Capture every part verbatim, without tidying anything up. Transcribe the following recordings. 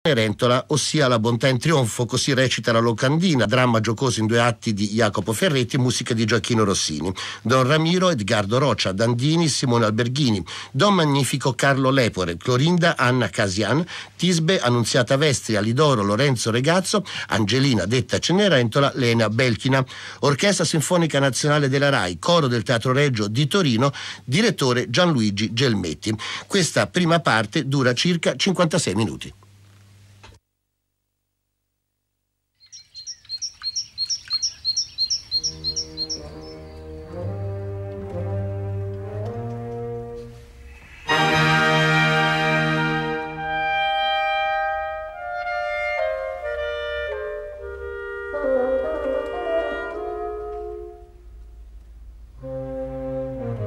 Cenerentola, ossia La bontà in trionfo, così recita La locandina, dramma giocoso in due atti di Jacopo Ferretti, musica di Gioacchino Rossini. Don Ramiro, Edgardo Rocia, Dandini, Simone Alberghini, Don Magnifico, Carlo Lepore, Clorinda, Anna Casian, Tisbe, Annunziata Vestri, Alidoro, Lorenzo Regazzo, Angelina, detta Cenerentola, Lena Belchina. Orchestra Sinfonica Nazionale della RAI, Coro del Teatro Regio di Torino, direttore Gianluigi Gelmetti. Questa prima parte dura circa cinquantasei minuti.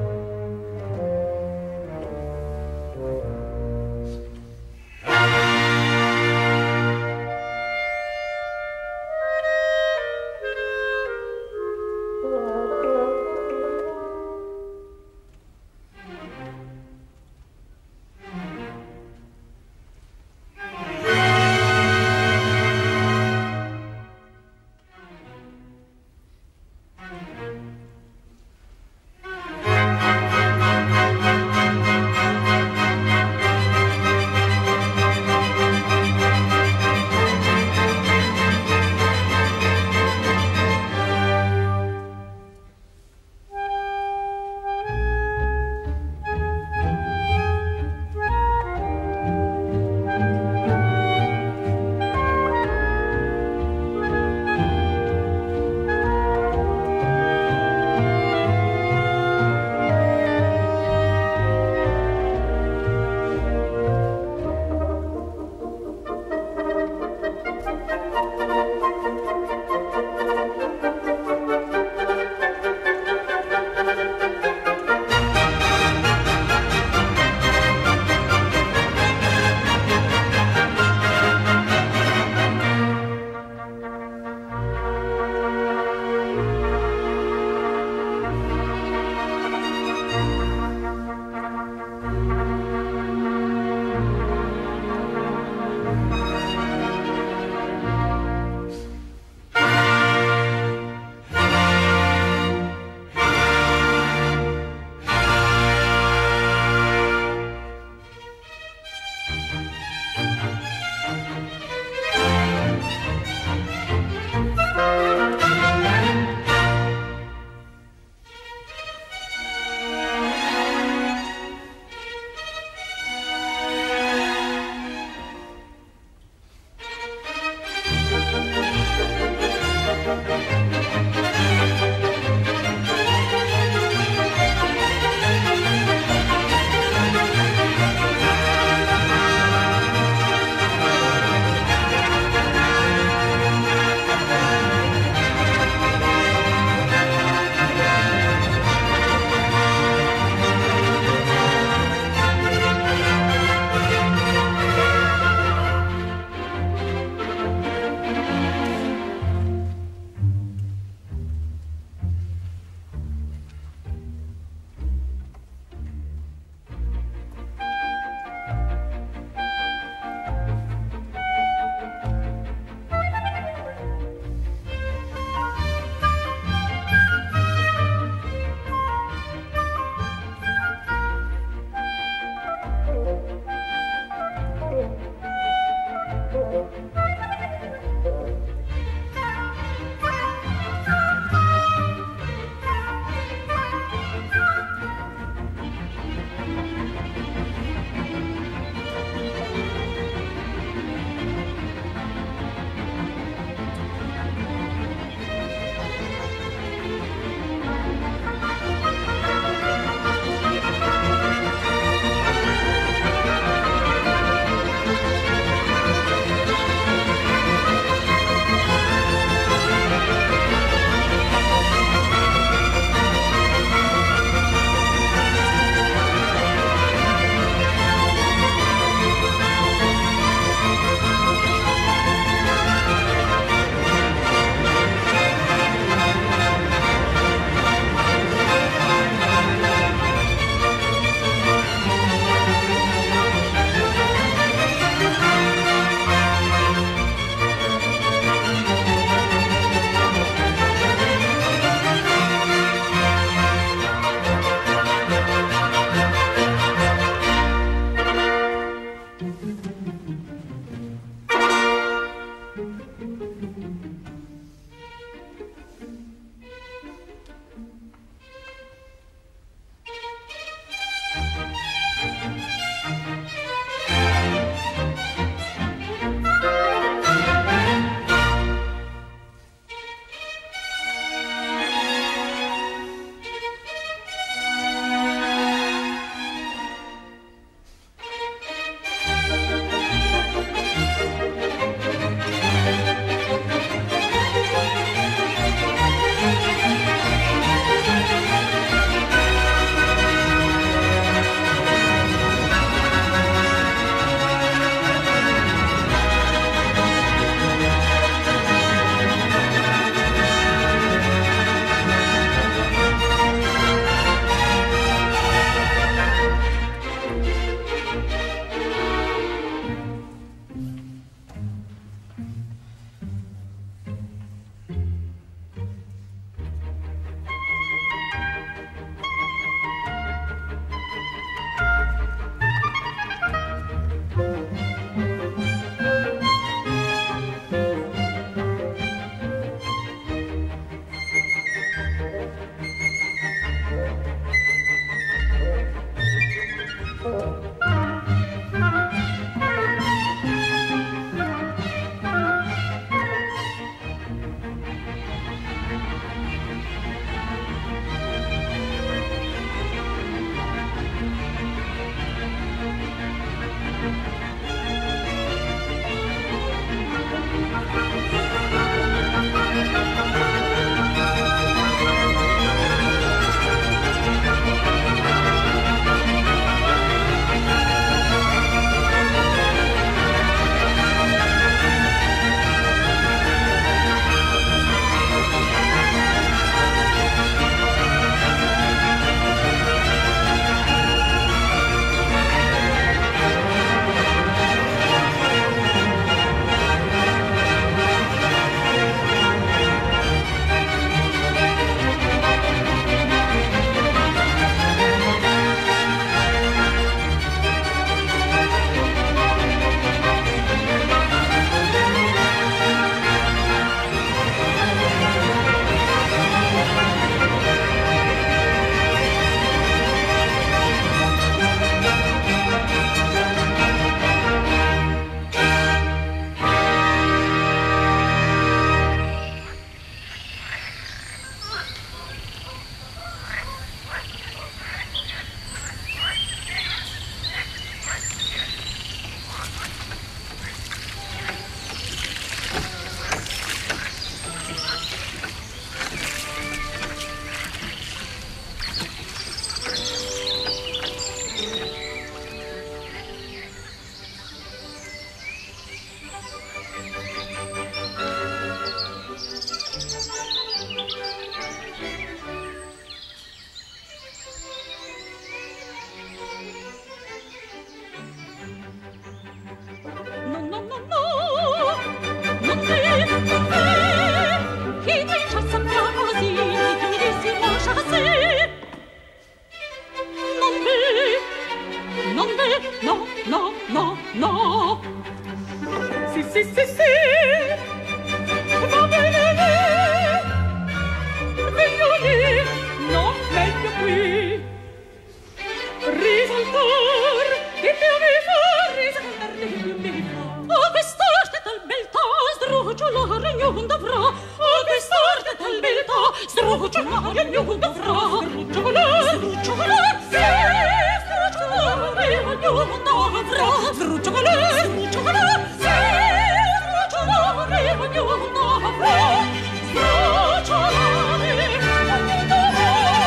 Thank you. no, no, no. Sì, sì, sì, sì. Va bene lì. Meglio lì. No, meglio qui. Risaltar, di più mi fa, risaltar, di più mi fa. Oh, quest'arte tal beltà, sdrucciolare ognuno dovrà. Oh, quest'arte tal beltà, sdrucciolare ognuno dovrà. Sdrucciolare, sdrucciolare, sì, sdrucciolare ognuno dovrà. Sdrucciolare, sdrucciolare, sì, sdrucciolare ognuno dovrà. Sdrucciolare ognuno dovrà.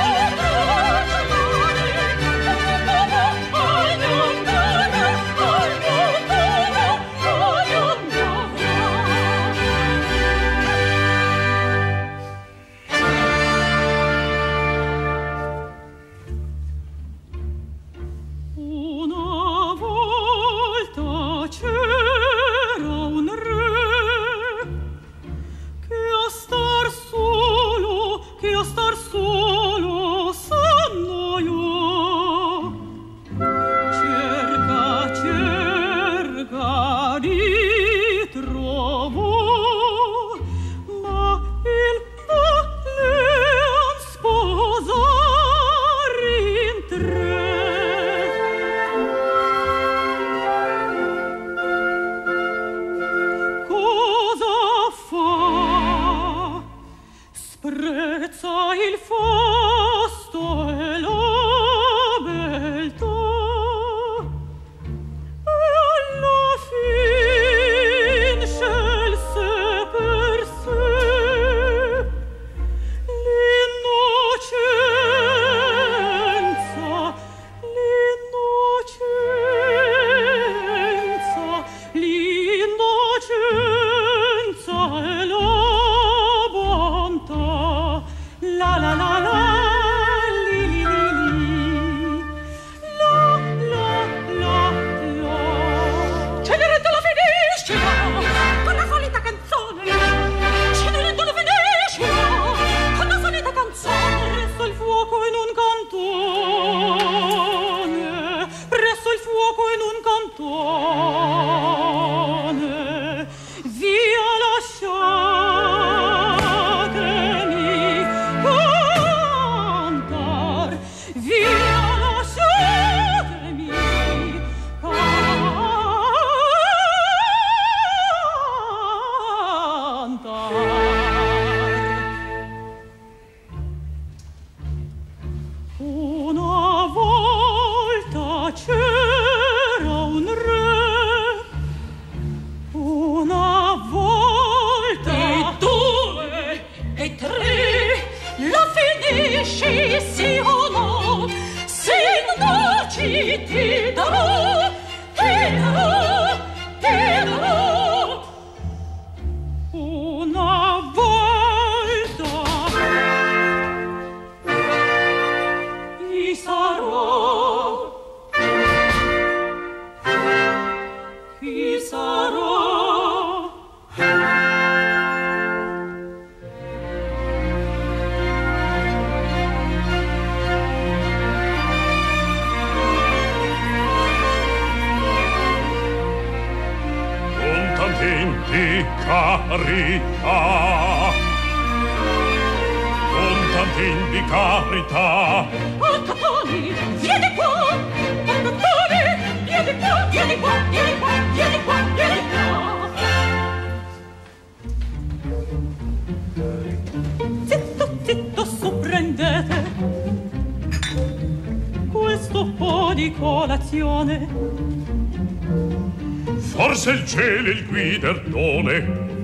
Forse il cielo il guiderdone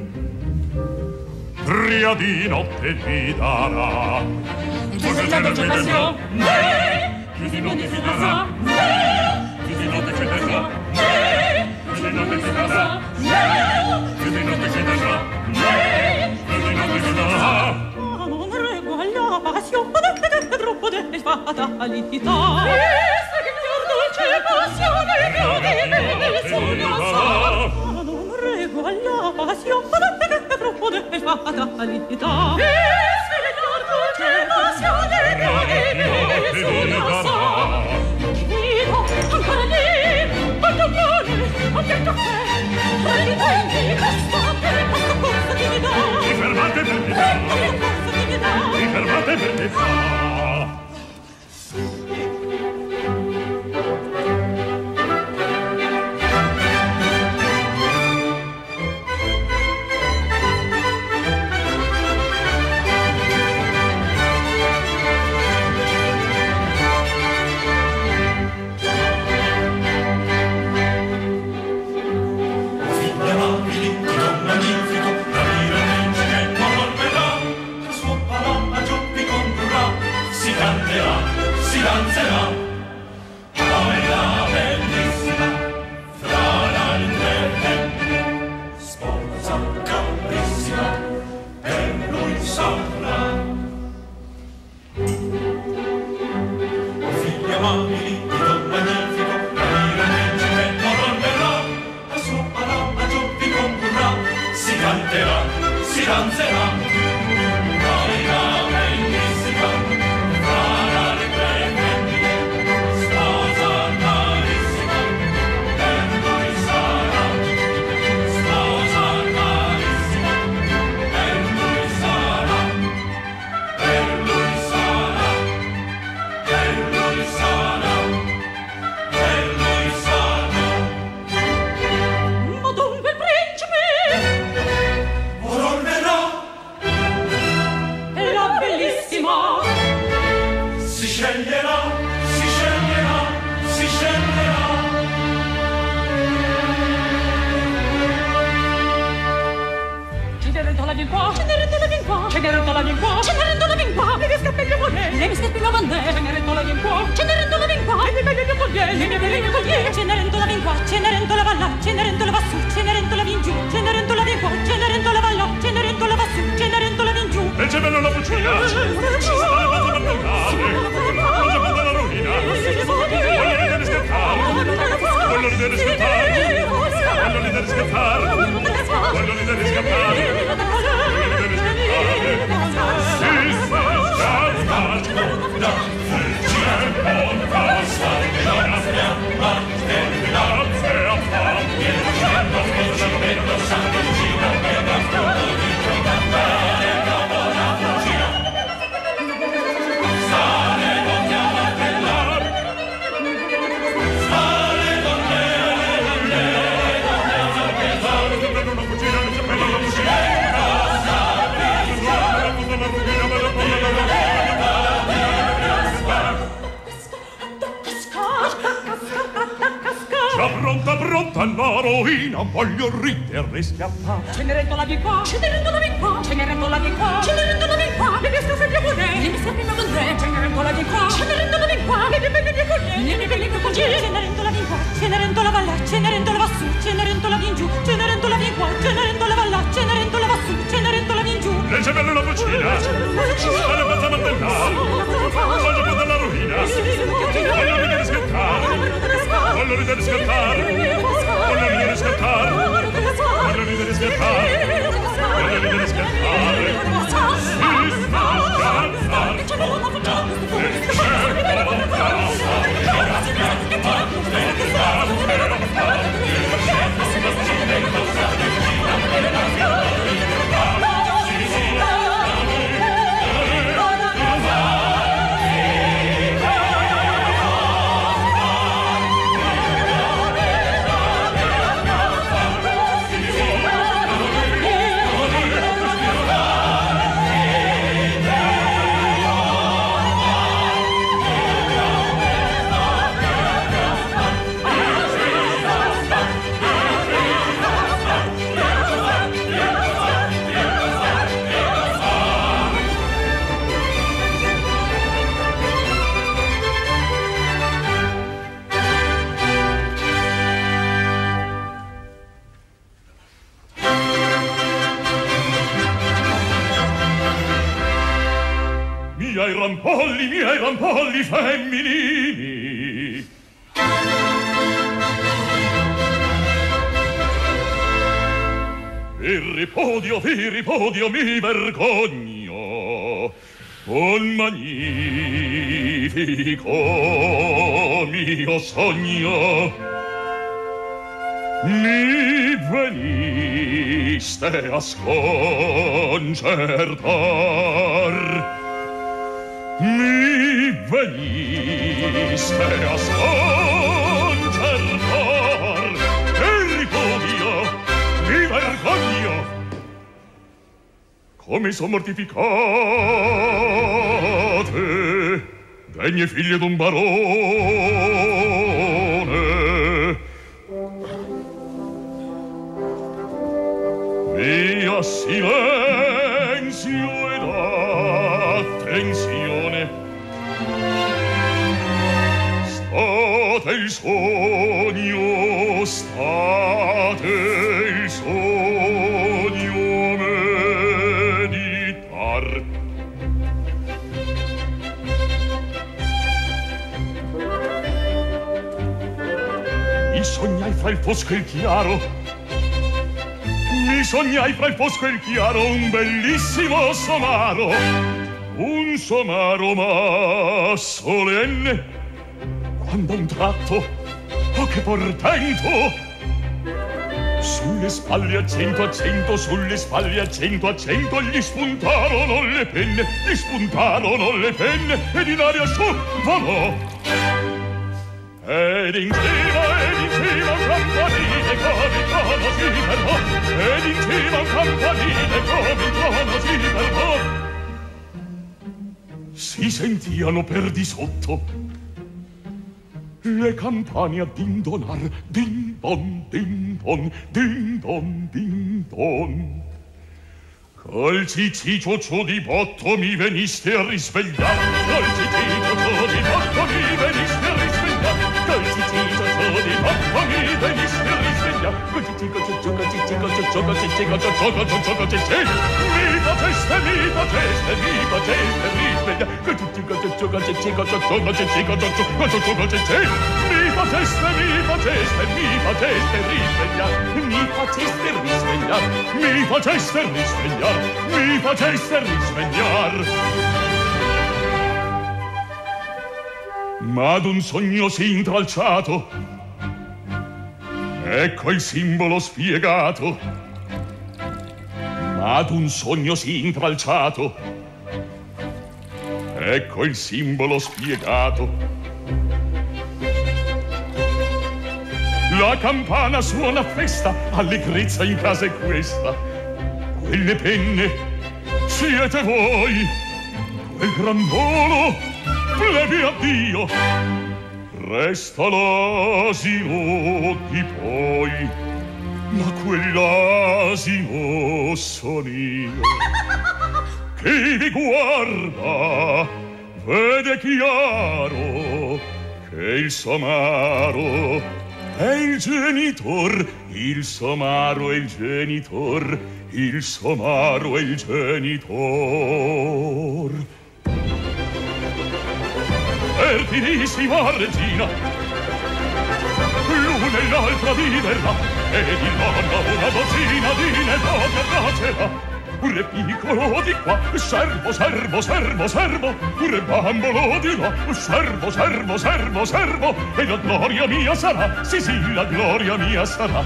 pria di notte vi darà. Forse il cielo il guiderdone più di notte vi darà. Più di notte ci darà. Più di notte ci darà. Più di notte ci darà. Più di notte ci darà. Ma non regua la passione è troppo del fatalità. Dolce passione che vive sulla sa. Ma non regua la passione è troppo del fatalità. Signor dolce passione che vive sulla sa. Vivo ancora lì, quanto Questo che questo corso che mi dà. Mi fermate per pietà. Questo corso che mi dà. Mi fermate per pietà. Si danzerà, poi la bellissima fra l'altre femmine, sposa carissima, per lui sarà. O figli amabili di Don Magnifico, la regina non dormerà, la sua parola giovvi condurrà, si canterà, si danzerà. Cenerentola viene qua, Cenerentola viene qua, mi scappa il mio modello, mi scappa il mio modello, Cenerentola viene qua, Cenerentola viene qua, mi meglio il mio modello, mi meglio il mio modello, Cenerentola viene qua, Cenerentola va là, Cenerentola va su, Cenerentola viene giù, Cenerentola viene qua, Cenerentola va là, Cenerentola va su, Cenerentola viene giù. E c'è bello la fucina, ci sta le cose per tornare, non c'è più della rovina, voglio ridere scattare, voglio ridere scattare, voglio ridere scattare, voglio ridere scattare. Pronta, pronta la rovina, voglio ridere scappare. Cenerentola viene qua, Cenerentola viene qua, Cenerentola viene qua, Cenerentola viene qua, mi scappa il mio modello, mi scappa il mio modello, Cenerentola viene qua, Cenerentola viene qua, mi meglio il mio modello, mi meglio il mio modello, Cenerentola viene qua, Cenerentola va là, Cenerentola va su, Cenerentola viene giù, Cenerentola viene qua, Cenerentola va là, Cenerentola va su, Cenerentola viene giù. Le gemello la fucina, sta le pazza martellare, voglio più della rovina, voglio ridere scattare, voglio ridere scattare, voglio ridere scattare, voglio ridere scattare, voglio ridere scattare, si miei rampolli, miei rampolli femminili. Per ripudio, per ripudio mi vergogno, un magnifico mio sogno. mi veniste a sconcertar, mi veniste a sconcertar, e ripudio, mi vergogno, come son mortificate, degne figlie d'un barone. Via silenzio ed attenzione, state il sogno, state il sogno meditar. Mi sognai fra il fosco e il chiaro, mi sognai fra il fosco e il chiaro un bellissimo somaro, un somaro ma solenne, quando a un tratto, oh che portento, sulle spalle a cento a cento, sulle spalle a cento a cento, gli spuntarono le penne, gli spuntarono le penne, ed in aria su volò. Ed in cima, ed in cima un campanile come il trono si fermò, ed in cima un campanile come il trono si fermò. Si sentiano per di sotto le campane a dindonar, din don, din don, din don, din don. Col ciciccio ciò di botto mi veniste a risvegliar, col ciciccio ciò di botto mi veniste a risvegliar, col ciciccio ciò di botto mi veniste a risvegliar, col ciciccio ciò, col ciciccio ciò, col ciciccio ciò, col ciciccio col ciciccio, mi faceste, mi faceste, mi faceste risvegliar, col ciciccio ciò, col ciciccio ciò, col ciciccio ciò, col ciciccio col ciciccio, mi faceste, mi faceste, mi faceste risvegliar, mi faceste risvegliar, mi faceste risvegliar, mi faceste risvegliar. Ma ad un sogno si intralciato, ecco il simbolo spiegato. Ma ad un sogno si intralciato, ecco il simbolo spiegato. La campana suona a festa, allegrezza in casa è questa. Quelle penne siete voi, quel gran volo plebi addio, resta l'asino di poi, ma quell'asino son io. Chi vi guarda vede chiaro che il somaro è il genitor, il somaro è il genitor, il somaro è il genitor. Fertilissima regina, l'una e l'altra diverrà, ed il nonno una dozzina di nepoti abbraccerà. Un re piccolo di qua, servo, servo, servo, servo, un re bambolo di là, servo, servo, servo, servo, e la gloria mia sarà, sì sì, la gloria mia sarà.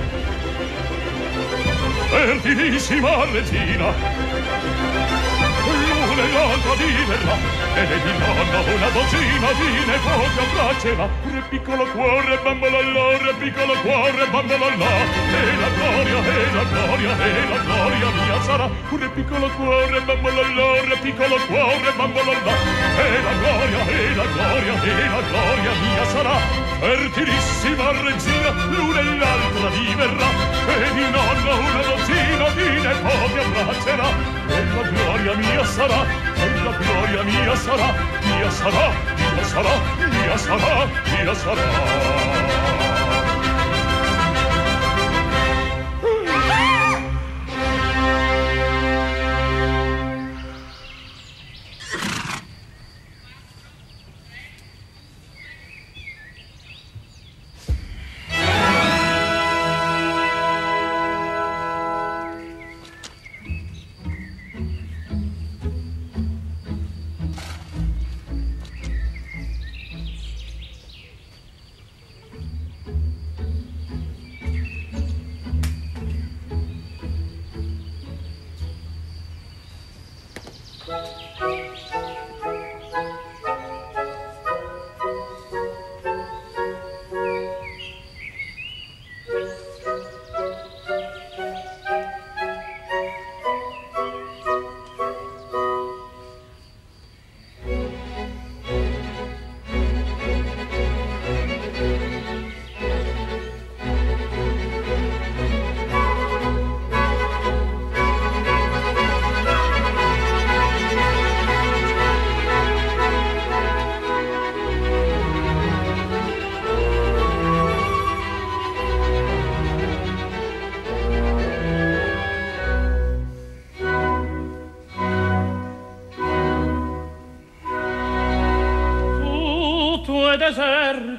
Fertilissima regina, l'una e l'altra diverrà, ed il nonno una dozzina di nepoti abbraccerà. Re piccolo cuore, bambolo là, re piccolo cuore, bambolo là, e la gloria, e la gloria, e la gloria mia sarà. Re piccolo cuore, bambolo là, re piccolo cuore, bambolo là, e la gloria, e la gloria, e la gloria mia sarà. Fertilissima regina, l'una e l'altra diverrà, ed il nonno una dozzina di nepoti abbraccerà. E la gloria mia sarà, e la gloria mia sarà, mia sarà, mia sarà, mia sarà, mia sarà.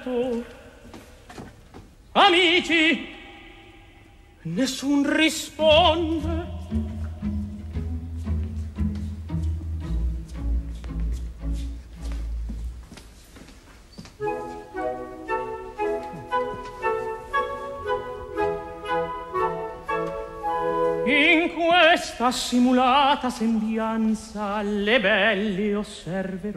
deserto. Amici, nessun risponde. In questa simulata sembianza le belle osserverò.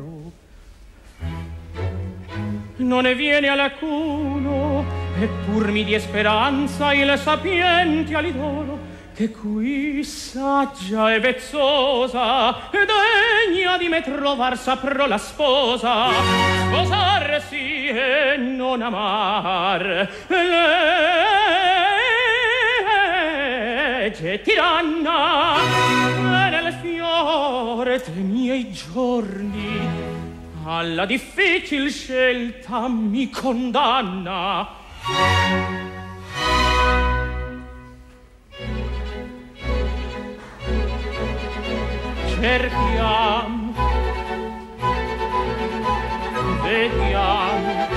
Non ne viene alcuno, eppur mi die speranza il sapiente alidoro, che qui saggia e vezzosa, degna di me trovar saprò la sposa, sposarsi e non amar. Legge tiranna e nel fiore dei miei giorni alla difficil scelta mi condanna. Cerchiamo, vediamo,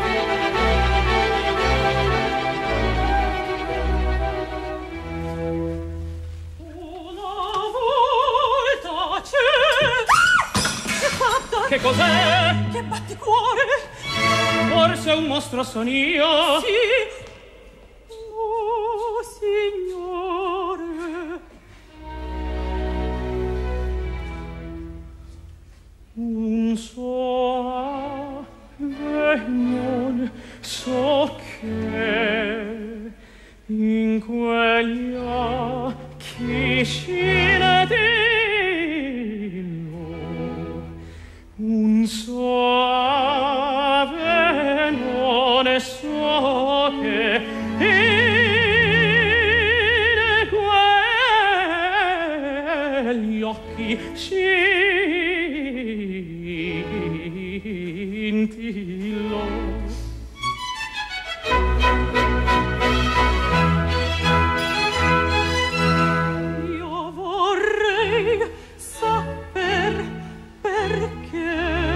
che cos'è? Che batticuore! Forse un mostro son io? Sì! Oh, signore! Un soave non so che in quegli occhi scinettillo un soave non so che in quegli occhi scintillo. Io vorrei saper perché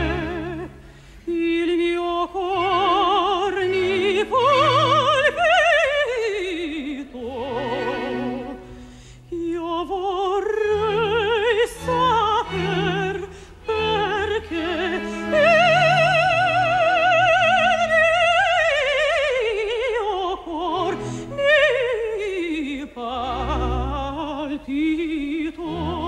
il mio cor mi palpito. Io vorrei saper perché il mio cor mi palpito.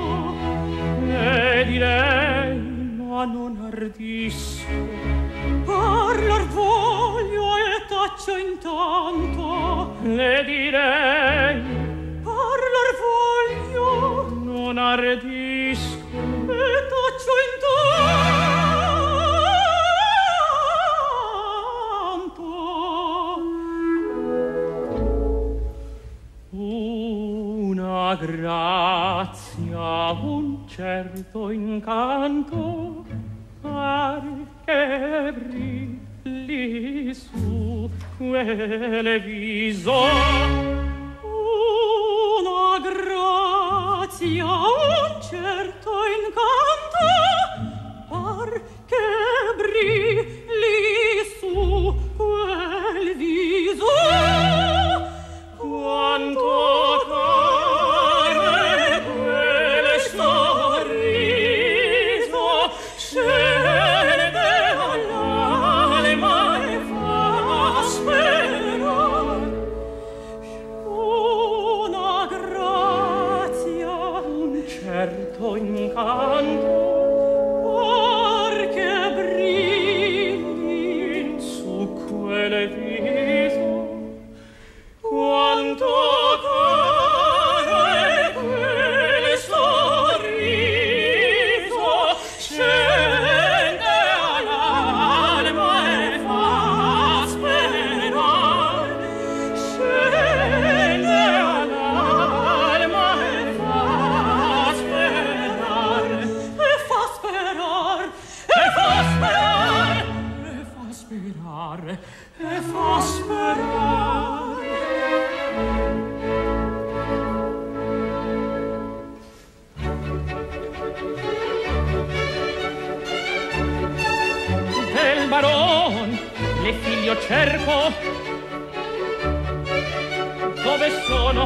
E direi, ma non ardisco, Parlar voglio e taccio intanto. le direi, Parlar voglio non ardisco, e taccio intanto. una grazia, un certo incanto, pare che brilli su quel viso. Una grazia, un certo incanto, par che brilli su quel viso. Quanto care quel sorriso scende all'anima e fa sperare. Una grazia, un certo incanto, cerco. Dove sono?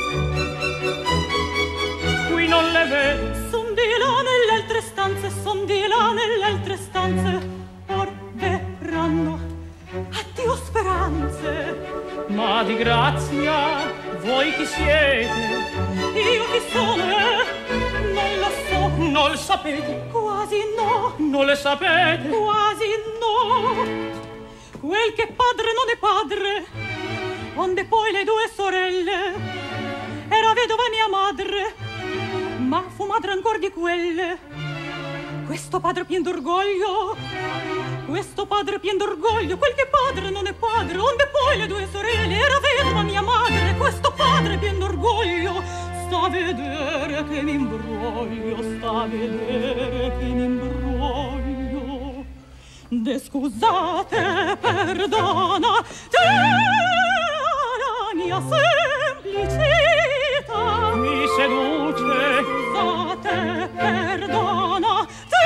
Qui non le vedo. Son di là nelle altre stanze, son di là nelle altre stanze. Or verranno, addio speranze. Ma di grazia, voi chi siete? Io chi sono, eh? Non lo so. Non lo sapete? Quasi no. Non le sapete? Quasi no. Quel che padre non è padre, onde poi le due sorelle, era vedova mia madre, ma fu madre ancor di quelle. Questo padre pien d'orgoglio, questo padre pien d'orgoglio, quel che padre non è padre, onde poi le due sorelle, era vedova mia madre, questo padre pien d'orgoglio. Sta a vedere che mi imbroglio, sta a vedere che mi imbroglio. De scusate, perdona, te la mia semplicità mi seduce. Scusate, perdona, te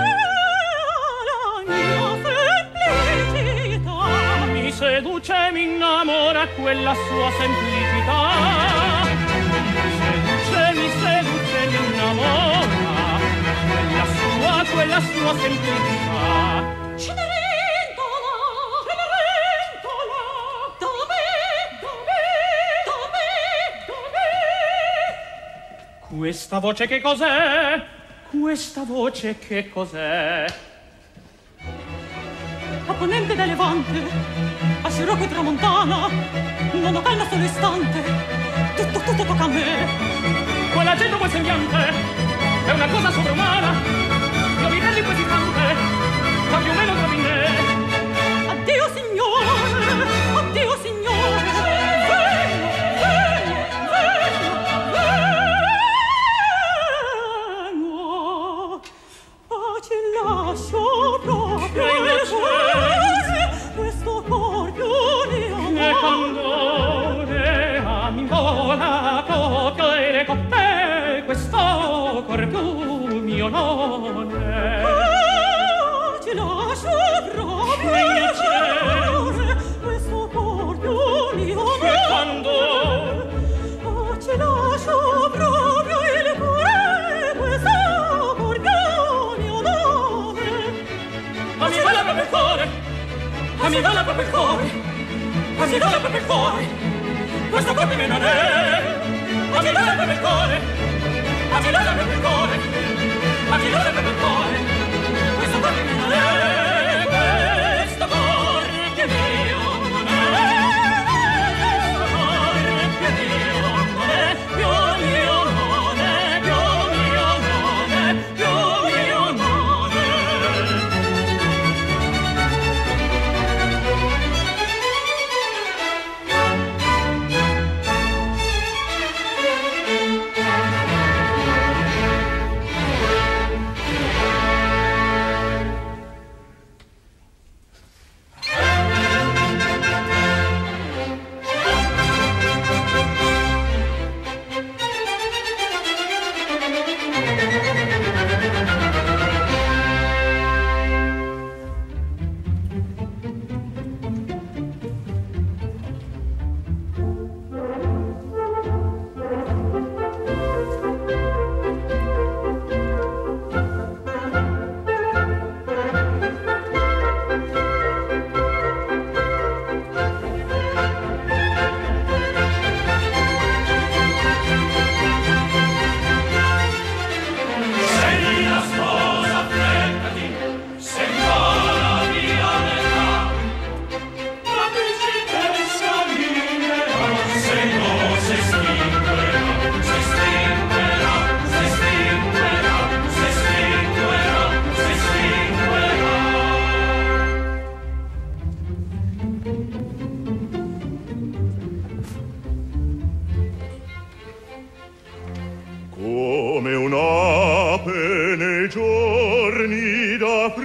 la mia semplicità Mi seduce, mi innamora quella sua semplicità. Mi seduce, mi seduce, mi innamora quella sua, quella sua semplicità. Cenerentola, Cenerentola, dove, dove, dove, dove? Questa voce che cos'è? Questa voce che cos'è? A ponente da levante, a scirocco tramontana, non ho calma solo istante, tutto, tutto tocca a me. Quella gente, quel sembiante, è una cosa sovrumana. Io mi vedo in questo istante, ma più o meno trovi in me. Addio signore, addio signore, vengo, vengo, vengo, vengo, oh, ci lascio proprio il cuore, questo cor più mio Che candore amingola proprio e con te questo cor più mio non è. Oh, ci lascio proprio il cuore, questo cor più mio Che candore oh, ci lascio proprio il cuore, questo cor più mio nome. Ma mi vola proprio il cuore, ma mi vola proprio il cuore, ma mi vola proprio il cuore, questo cuore mio non è. Ma mi vola proprio il cuore, ma mi vola proprio il cuore, ma mi vola proprio il cuore, questo cuore mio non è. Questo cuore che mio non è, questo cuore che mio non è, più mio non è, più mio non è, più mio non è. Come un'ape nei giorni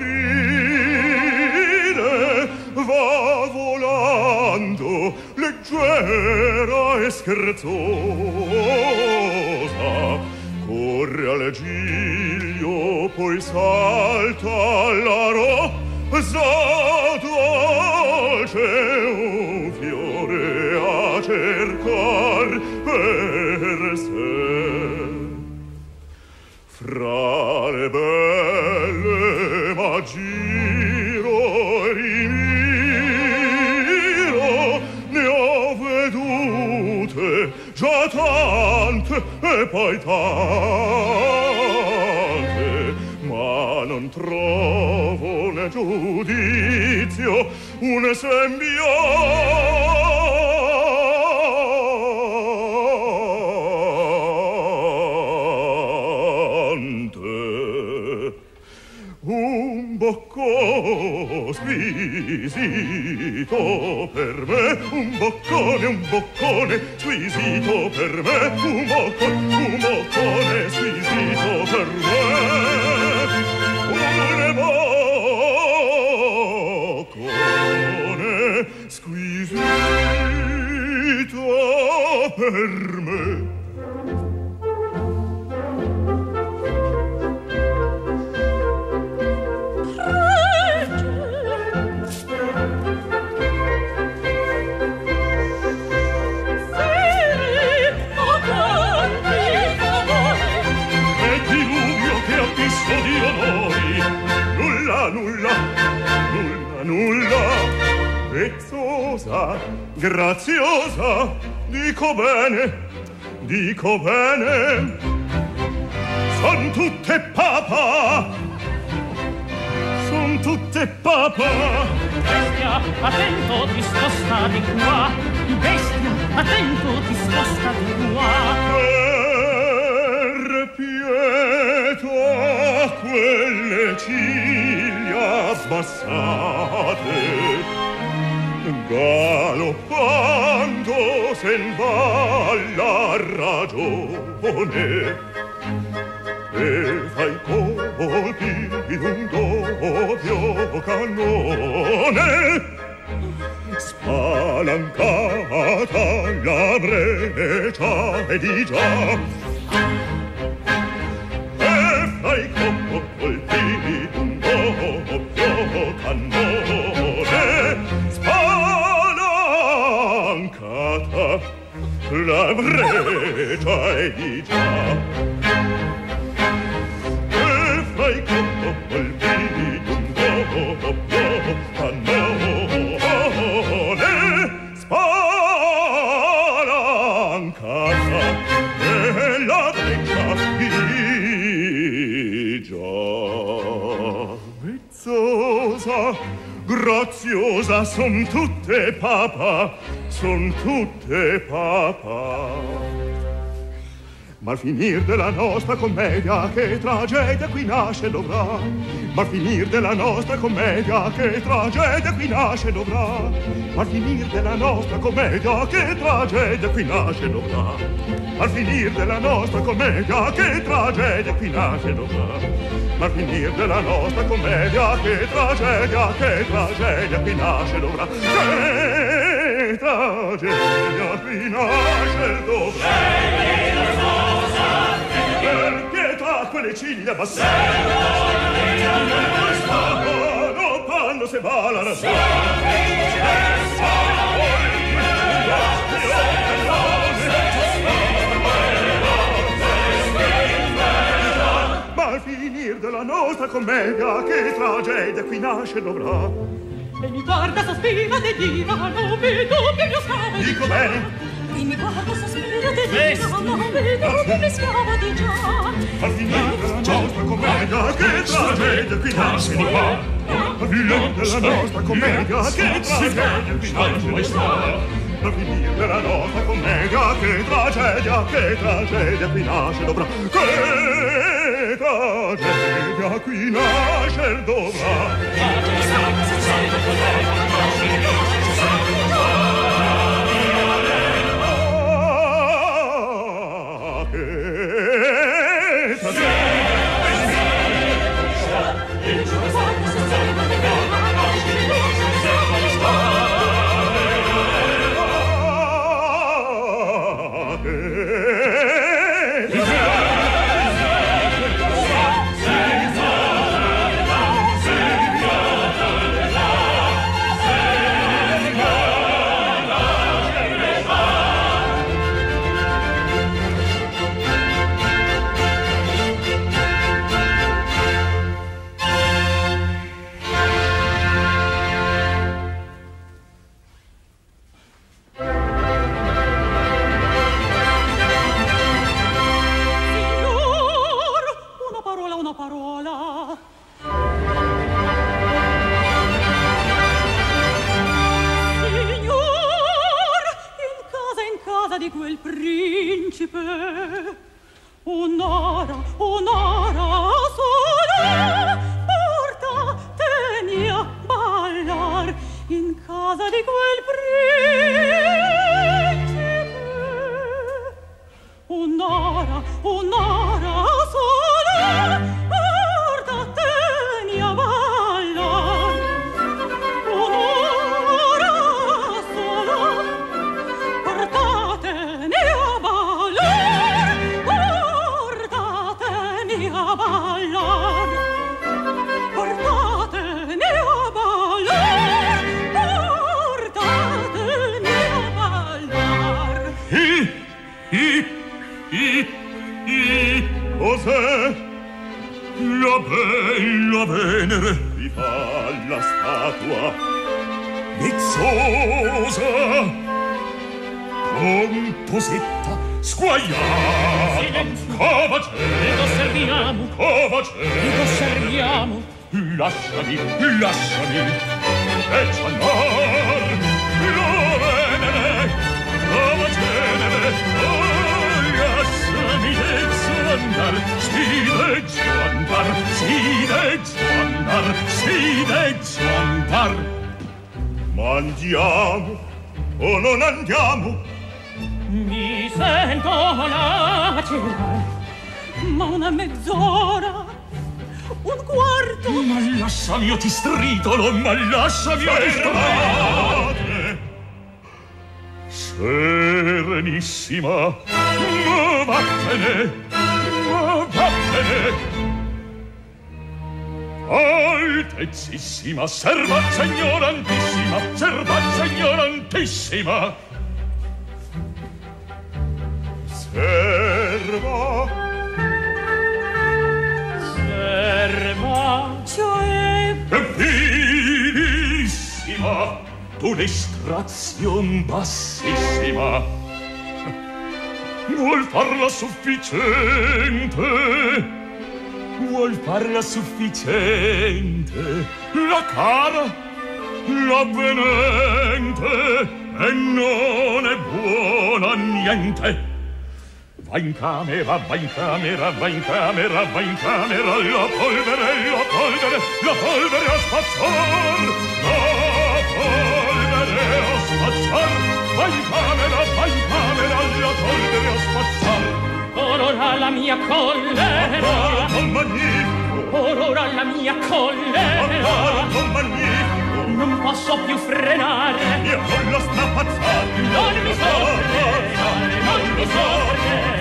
d'aprile va volando leggera e scherzosa, corre al giglio, poi salta alla rosa dolce c'è un fiore a cercar per sé. Fra le belle ma giro e rimiro, ne ho vedute già tante e poi tante, ma non trovo né giudizio un sembiante. Un boccone squisito per me, un boccone, un boccone squisito per me, un boccone, un boccone squisito per me, un boccone squisito per me. Di onori, nulla, nulla, nulla, nulla, vezzosa, graziosa, dico bene, dico bene, son tutte papà, son tutte papà. Bestia, attento, ti sposta di qua, bestia, attento, ti sposta di qua. Per pietà quelle ciglia abbassate, galoppando sen va la ragione, e fai colpi d'un doppio cannone, spalancata la breccia e di già, e fai colpi d'un doppio cannone, spalancata la breccia e di già, e fai colpi d'un doppio cannone, spalancata e la breccia di già. Vezzosa, graziosa, son tutte papà, son tutte papà. Ma al finir della nostra commedia che tragedia qui nasce dovrà, ma al finir della nostra commedia che tragedia qui nasce dovrà, ma al finir della nostra commedia che tragedia qui nasce dovrà, al finir della nostra commedia che tragedia qui nasce dovrà, ma al finir della nostra commedia che tragedia, che tragedia qui nasce dovrà, che tragedia qui nasce dovrà. Per pietà quelle ciglia bassate, no panno se va la ragione, ma al finir della nostra commedia che tragedia qui nasce dovrà. E mi guarda, sospira, ed diva, non vedo che mio scavo di Dico bene. E mi guarda, sospira, ed diva, non vedo che mio scavo di già. Al finire della nostra commedia che tragedia qui nasce dovrà, al finire della nostra commedia che tragedia qui nasce dovrà, al finire della nostra commedia che tragedia, che tragedia qui nasce dovrà, che tragedia qui nasce dovrà. casa di quel principe un'ora, un'ora sola portatemi a ballar in casa di quel principe un'ora, un'ora sola portatemi a ballar un'ora sola portatemi a ballar portatemi a ballar portatemi a ballar portatemi a ballar I, I, I, I, cos'è? La bella Venere rifà la statua vizzosa pomposetta sguaiata Silenzio. cosa c'è? Ed osserviamo, cosa c'è? ed osserviamo. Lasciami, lasciami e ci andar la Venere la cenere oh, lasciami e ci andar si deggio andar si deggio andar si deggio andar ma andiamo o non andiamo Mi sento lacerare, ma una mezz'ora un quarto ma lasciami io ti stritolo ma lasciami fermate serenissima ma vattene ma vattene altezissima servazza ignorantissima servazza ignorantissima serva serva, cioè Vilissima, d'un'estrazion bassissima. Vuol farla sufficiente, vuol farla sufficiente, la cara, l'avvenente, e non è buona niente. Va in camera, va in camera, va in camera, va in camera, la polvere, la polvere, la polvere a spazzar, la polvere a spazzar, va in camera, va in camera, la polvere a spazzar. orora la mia collera, Apparato magnifico, orora la mia collera, apparato magnifico, non posso più frenare, io non lo strapazzare, non mi so frenare, non mi so frenare.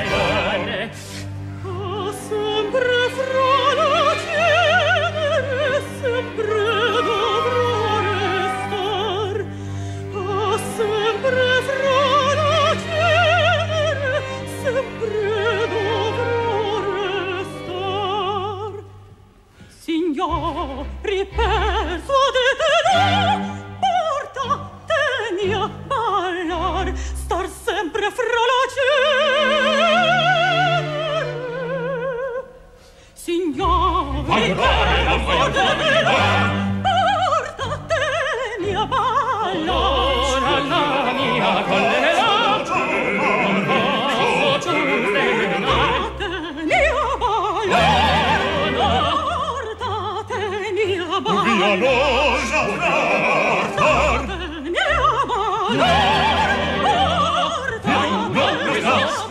ah, sempre fra la cenere sempre dovrò restar ah, sempre fra la cenere sempre dovrò restar signori persuadetelo portatemi a ballar star sempre fra la cenere signori persuadetelo portatemi a ballar Ora la mia collera, non posso più frenare. portatemi a ballar portatemi a ballar via noi, portar, portatemi a ballar portatemi a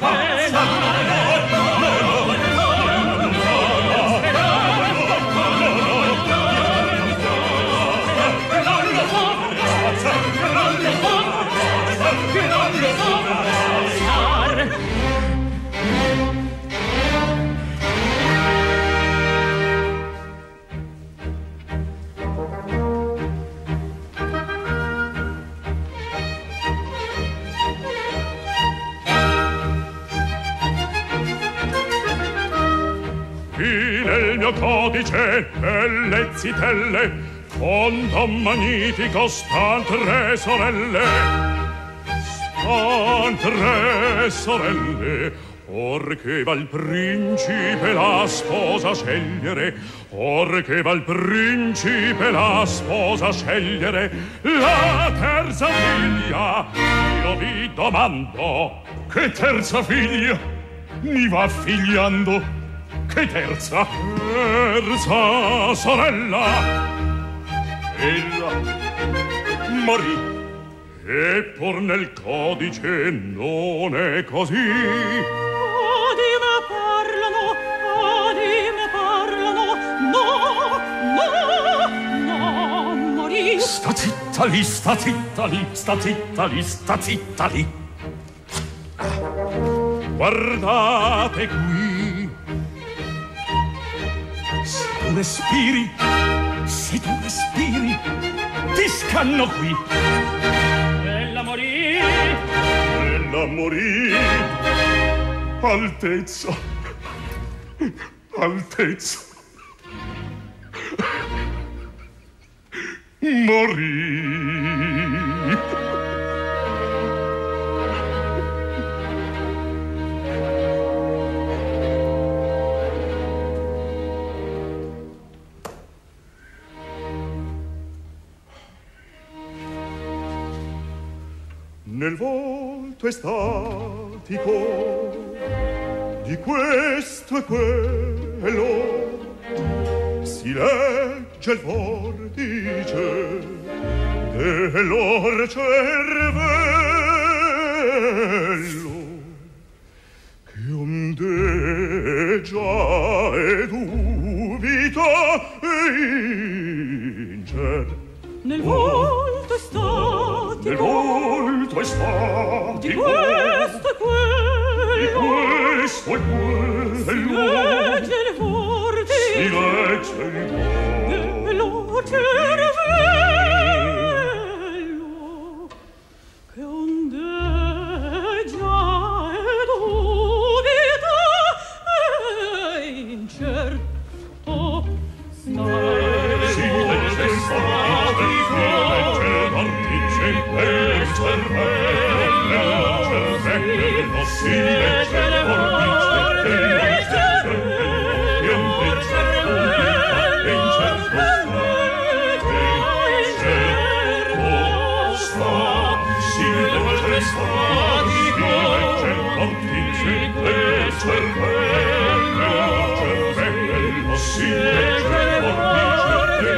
nel mio codice delle zitelle conto magnifico stan tre sorelle stan tre sorelle Or che va il principe la sposa scegliere, or che va il principe la sposa scegliere, la terza figlia io vi domando. Che terza figlia mi va figliando? Che terza? Terza sorella. Ella morì. E pur nel codice non è così. Adime parlano, adime parlano, no, no, no, morì. Sta zitta lì, sta zitta lì, sta zitta lì, sta zitta lì. Guardate qui. Se tu respiri, se tu respiri, ti scanno qui. Ella morì. Ella morì. Altezza. Altezza. Morì. Nel volto estatico di questo e quello si legge il vortice del lor cervello che ondeggia e dubita e incer. Nel volto estatico, nel volto estatico di questo e quello, di questo e quello si legge il vortice, si legge il dello cervello che ondeggia e dubita e incerto sta. si legge il vortice, nel cervello, si legge il vortice, nel cervello, e incerto sta, si legge il vortice, nel cervello, si legge il vortice,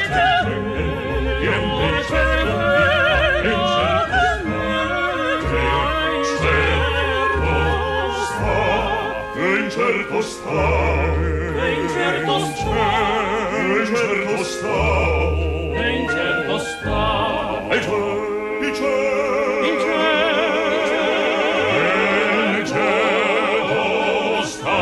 certo sta, incerto sta, incerto sta, incerto sta, e c'è, e c'è, incerto sta,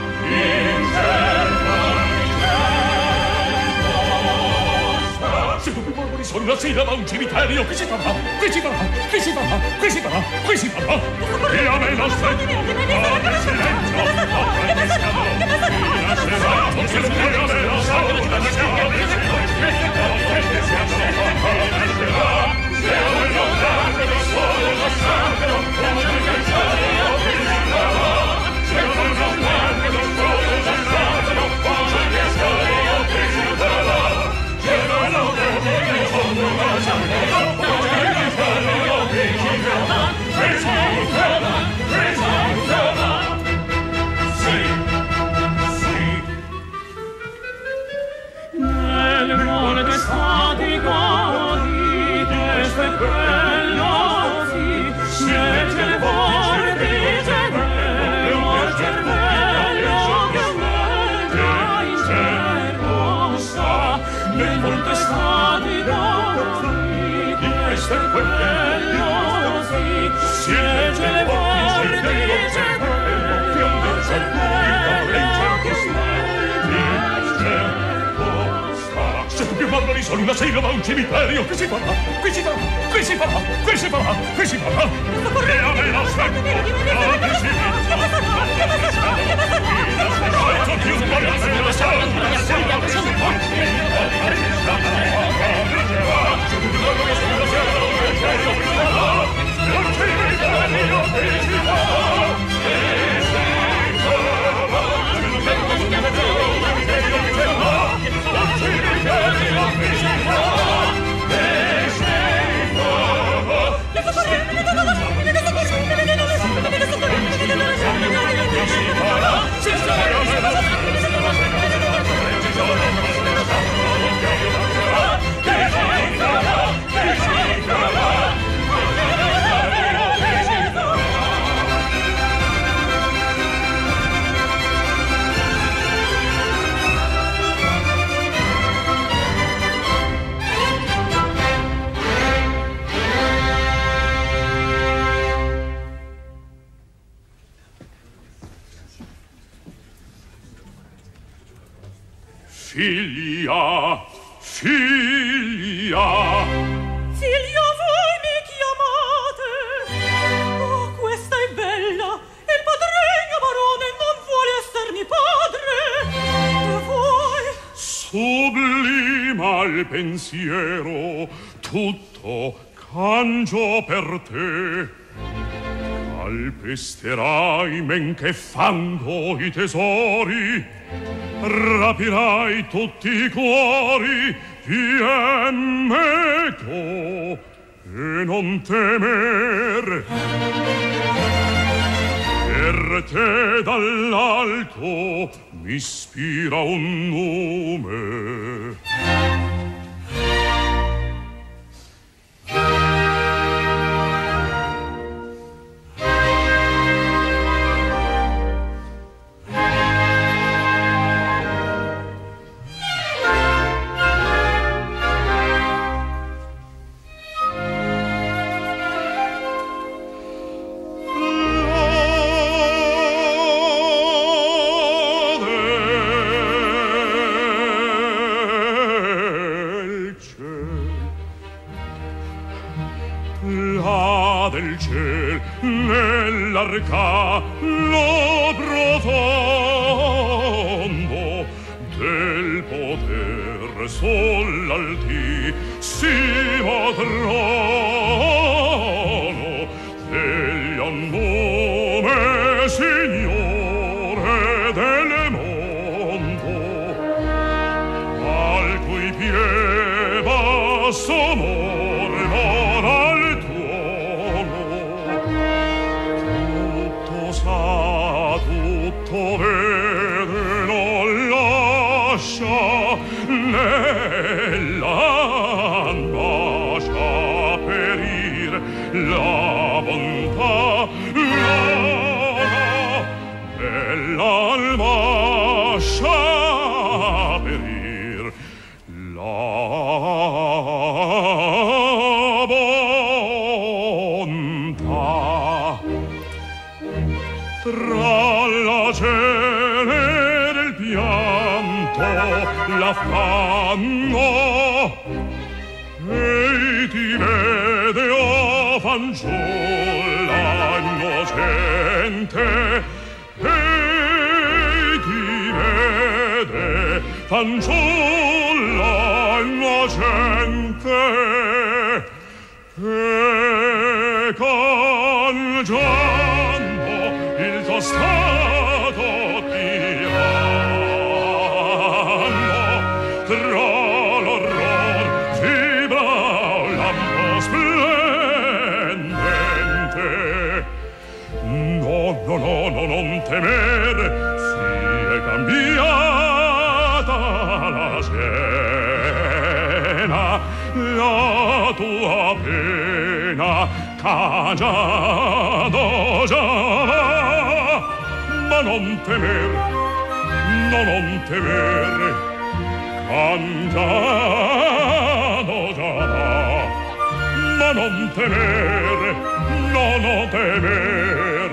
incerto sta. Se tutti i mormori sono una sillaba, un cimitero, qui si farà, qui si farà, qui si farà, qui si farà, qui si farà. E a me non sta, sono una sillaba, un cimitero, qui si farà, qui si farà, qui si farà, qui si farà, qui si farà. E a me non sta, non Figlia, figlia. Figlia, voi mi chiamate? Oh, questa è bella. Il padregno barone non vuole essermi padre. E voi? Sublima il pensiero, tutto cangio per te. Calpesterai men che fango i tesori, rapirai tutti i cuori, vien meco e non temer. Per te dall'alto mi ispira un nome. Nell'arca lo profondo del poter sol altissimo trono degli a nome Signore del mondo, al cui piede basso mormora il tuono. Tutto vede, non lascia né lascia perir la bontà, l'alma lascia perir la bontà. Tra la celere il pianto, l'affanno, e ti vede, oh fanciulla innocente, e ti vede, fanciulla innocente, e cangiando il tuo stato tiranno, tra l'orror vibra un lampo splendente. No, no, no, no, non temere, si è cambiata la scena, la tua pena cangiando già va. Ma non temer, no, non temer, cangiando già va. Ma non temer, no, non temer,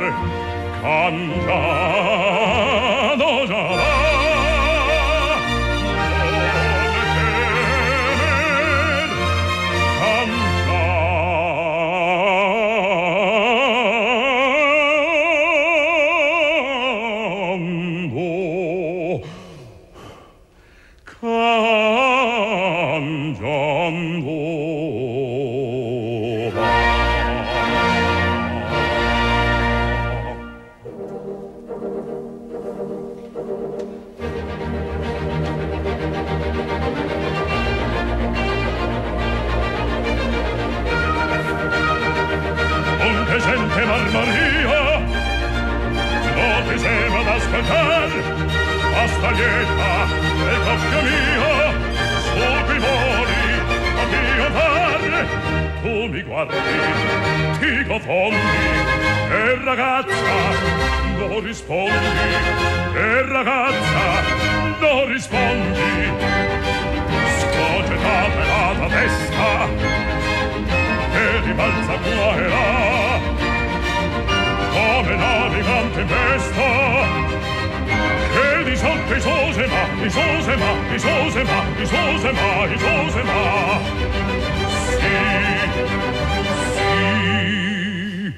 cangiando già va. Gente marmaria, no ti sembra d'ascoltar, basta lieta del coppio mio, su cui voli a Dio fare. Tu mi guardi, ti confondi, e ragazza, non rispondi, e ragazza, non rispondi, scogitata la tua testa, e ribalza qua e là, come navigante in vesta, che di sotto i sosema, i sosema, i sosema, i sosema, i sosema. Sì, sì.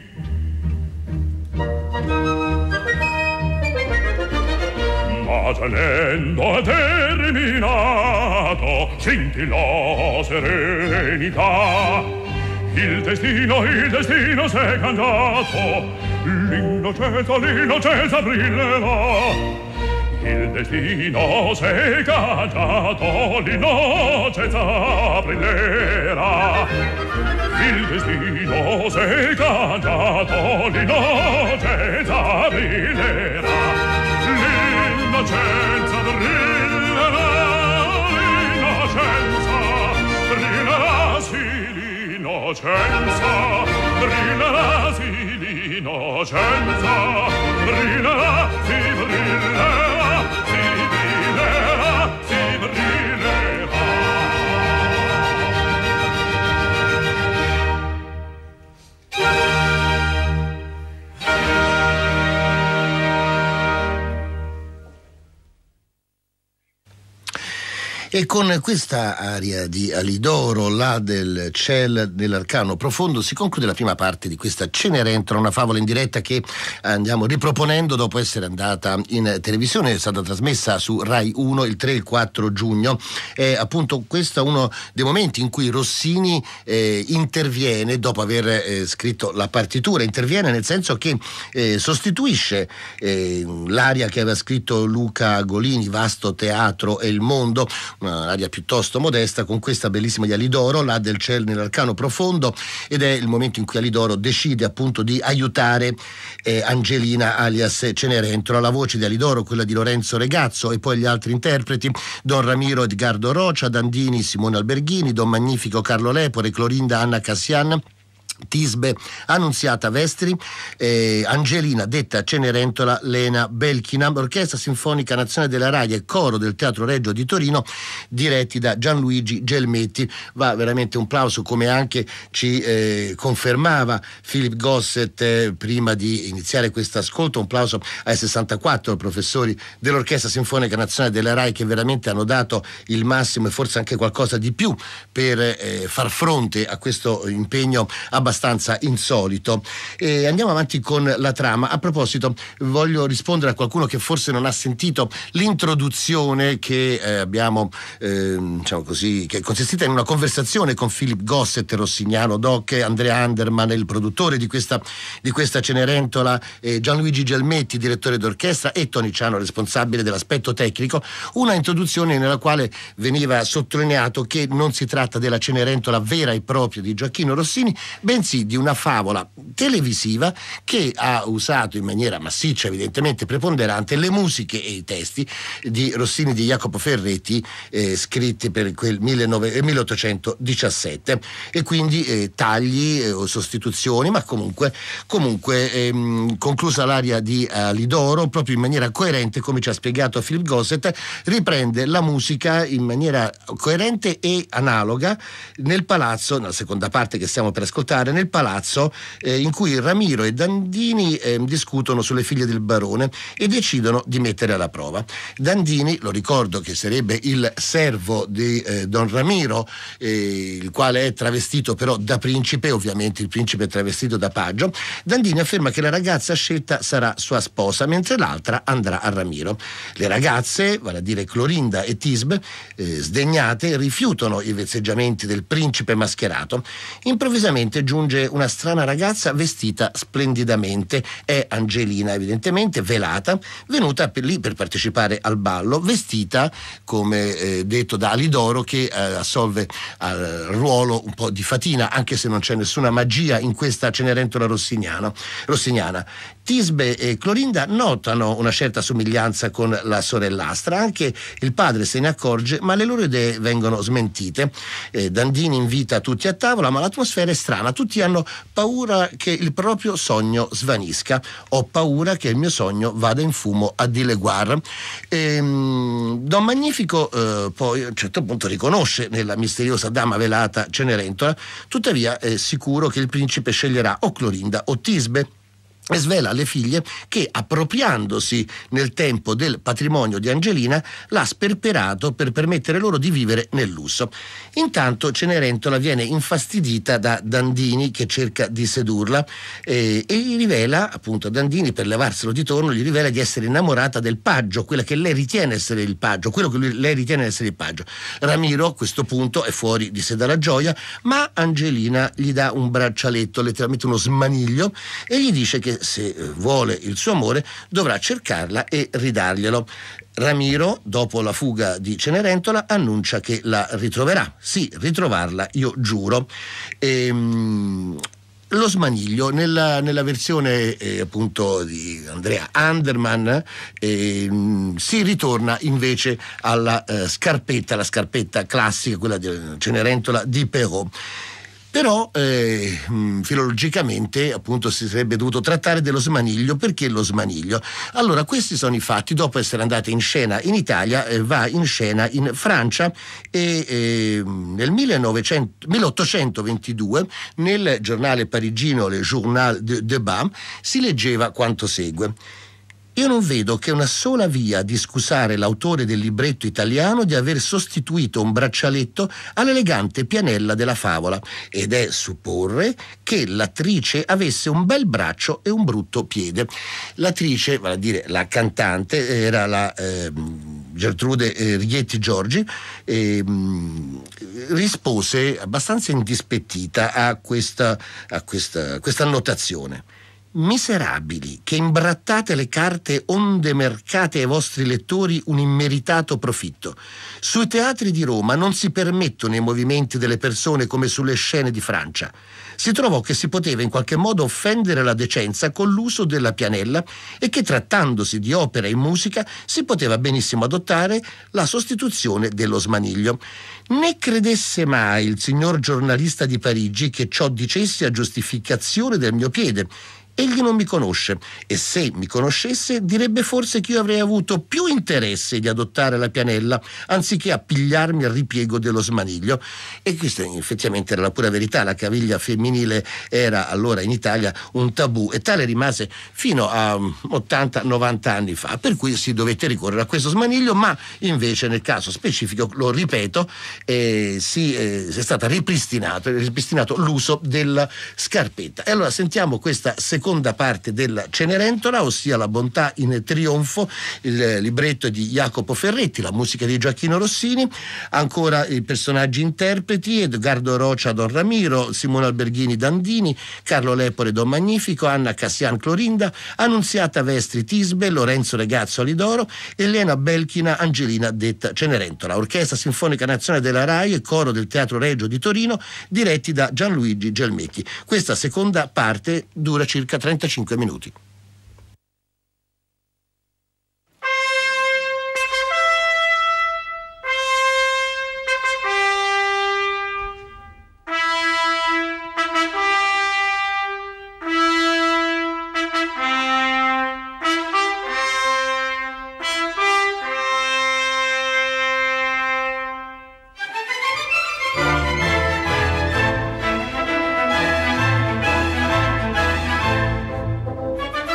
Ma tenendo e terminato scintillò serenità. Il destino, il destino s'è cangiato, l'innocenza, l'innocenza brillerà. Il destino s'è cangiato, l'innocenza brillerà. Il destino s'è cangiato, l'innocenza brillerà. L'innocenza brillerà, l'innocenza brillerà, sì. L'innocenza brillerà, sì, l'innocenza brillerà, sì, brillerà, sì, brillerà, sì, brillerà. E con questa aria di Alidoro, là del ciel dell'arcano profondo, si conclude la prima parte di questa Cenerentola, una favola in diretta che andiamo riproponendo dopo essere andata in televisione. È stata trasmessa su Rai uno il tre e il quattro giugno. È appunto questo uno dei momenti in cui Rossini eh, interviene dopo aver eh, scritto la partitura. Interviene nel senso che eh, sostituisce eh, l'aria che aveva scritto Luca Golini, Vasto teatro e il mondo, un'aria piuttosto modesta, con questa bellissima di Alidoro, là del ciel nell'arcano profondo, ed è il momento in cui Alidoro decide appunto di aiutare eh, Angelina alias Cenerentola. La voce di Alidoro, quella di Lorenzo Regazzo, e poi gli altri interpreti: Don Ramiro Edgardo Rocia, Dandini Simone Alberghini, Don Magnifico Carlo Lepore, Clorinda Anna Cassian, Tisbe Annunziata Vestri, eh, Angelina detta Cenerentola Lena Belchina, Orchestra Sinfonica Nazionale della Rai e Coro del Teatro Regio di Torino, diretti da Gianluigi Gelmetti. Va veramente un plauso, come anche ci eh, confermava Philip Gossett eh, prima di iniziare questo ascolto, un plauso ai sessantaquattro professori dell'Orchestra Sinfonica Nazionale della Rai, che veramente hanno dato il massimo e forse anche qualcosa di più per eh, far fronte a questo impegno abbastanza insolito. E andiamo avanti con la trama. A proposito, voglio rispondere a qualcuno che forse non ha sentito l'introduzione che eh, abbiamo eh, diciamo così, che è consistita in una conversazione con Philip Gossett, rossiniano doc, Andrea Anderman, il produttore di questa, di questa Cenerentola, eh, Gianluigi Gelmetti, direttore d'orchestra, e Tony Ciano, responsabile dell'aspetto tecnico. Una introduzione nella quale veniva sottolineato che non si tratta della Cenerentola vera e propria di Gioacchino Rossini, bensì di una favola televisiva che ha usato in maniera massiccia, evidentemente preponderante, le musiche e i testi di Rossini di Jacopo Ferretti, eh, scritti per quel milleottocentodiciassette, e quindi eh, tagli eh, o sostituzioni, ma comunque, comunque ehm, conclusa l'aria di Alidoro, proprio in maniera coerente, come ci ha spiegato Philip Gossett, riprende la musica in maniera coerente e analoga nel palazzo, nella seconda parte che stiamo per ascoltare, nel palazzo eh, in cui Ramiro e Dandini eh, discutono sulle figlie del barone e decidono di mettere alla prova. Dandini, lo ricordo che sarebbe il servo di eh, Don Ramiro, eh, il quale è travestito però da principe, ovviamente il principe è travestito da paggio. Dandini afferma che la ragazza scelta sarà sua sposa, mentre l'altra andrà a Ramiro. Le ragazze, vale a dire Clorinda e Tisbe, eh, sdegnate, rifiutano i vezzeggiamenti del principe mascherato. Improvvisamente giunge una strana ragazza vestita splendidamente. È Angelina, evidentemente velata, venuta per lì per partecipare al ballo, vestita come eh, detto da Alidoro, che eh, assolve al ruolo un po' di fatina, anche se non c'è nessuna magia in questa Cenerentola rossiniana. rossiniana. Tisbe e Clorinda notano una certa somiglianza con la sorellastra, anche il padre se ne accorge, ma le loro idee vengono smentite. Eh, Dandini invita tutti a tavola, ma l'atmosfera è strana, tutti hanno paura che il proprio sogno svanisca. Ho paura che il mio sogno vada in fumo a dileguar. Ehm, Don Magnifico eh, poi a un certo punto riconosce nella misteriosa dama velata Cenerentola, tuttavia è sicuro che il principe sceglierà o Clorinda o Tisbe. e svela alle figlie che, appropriandosi nel tempo del patrimonio di Angelina, l'ha sperperato per permettere loro di vivere nel lusso. Intanto Cenerentola viene infastidita da Dandini, che cerca di sedurla, eh, e gli rivela, appunto, Dandini, per levarselo di torno, gli rivela di essere innamorata del paggio, quella che lei ritiene essere il paggio, quello che lui, lei ritiene essere il paggio. Ramiro a questo punto è fuori di sé dalla gioia, ma Angelina gli dà un braccialetto, letteralmente uno smaniglio, e gli dice che se vuole il suo amore dovrà cercarla e ridarglielo. Ramiro, dopo la fuga di Cenerentola, annuncia che la ritroverà. Sì, ritrovarla, io giuro. Ehm... Lo smaniglio nella, nella versione eh, appunto di Andrea Anderman eh, si ritorna invece alla eh, scarpetta, la scarpetta classica, quella di Cenerentola di Perrault. Però eh, filologicamente appunto si sarebbe dovuto trattare dello smaniglio. Perché lo smaniglio? Allora, questi sono i fatti. Dopo essere andata in scena in Italia, eh, va in scena in Francia e eh, nel millenovecento, milleottocentoventidue nel giornale parigino Le Journal de Débat si leggeva quanto segue: io non vedo che una sola via di scusare l'autore del libretto italiano di aver sostituito un braccialetto all'elegante pianella della favola, ed è supporre che l'attrice avesse un bel braccio e un brutto piede. L'attrice, vale a dire la cantante, era la eh, Gertrude eh, Rigetti Giorgi, e mh, rispose abbastanza indispettita a questa, a questa, questa annotazione. Miserabili, che imbrattate le carte onde mercate ai vostri lettori un immeritato profitto. Sui teatri di Roma non si permettono i movimenti delle persone come sulle scene di Francia. Si trovò che si poteva in qualche modo offendere la decenza con l'uso della pianella e che, trattandosi di opera in musica, si poteva benissimo adottare la sostituzione dello smaniglio. Né credesse mai il signor giornalista di Parigi che ciò dicessi a giustificazione del mio piede. Egli non mi conosce, e se mi conoscesse direbbe forse che io avrei avuto più interesse di adottare la pianella anziché appigliarmi al ripiego dello smaniglio. E questa effettivamente era la pura verità. La caviglia femminile era allora in Italia un tabù, e tale rimase fino a ottanta novanta anni fa, per cui si dovette ricorrere a questo smaniglio. Ma invece nel caso specifico, lo ripeto, eh, si, eh, è stato ripristinato, ripristinato l'uso della scarpetta. E allora sentiamo questa seconda seconda parte della Cenerentola, ossia La bontà in trionfo, il libretto di Jacopo Ferretti, la musica di Gioacchino Rossini, ancora i personaggi interpreti: Edgardo Rocia Don Ramiro, Simone Alberghini Dandini, Carlo Lepore Don Magnifico, Anna Cassian Clorinda, Annunziata Vestri Tisbe, Lorenzo Regazzo Alidoro, Elena Belchina Angelina detta Cenerentola. Orchestra Sinfonica Nazionale della Rai e Coro del Teatro Regio di Torino, diretti da Gianluigi Gelmecchi. Questa seconda parte dura circa trentacinque minuti. Thank you.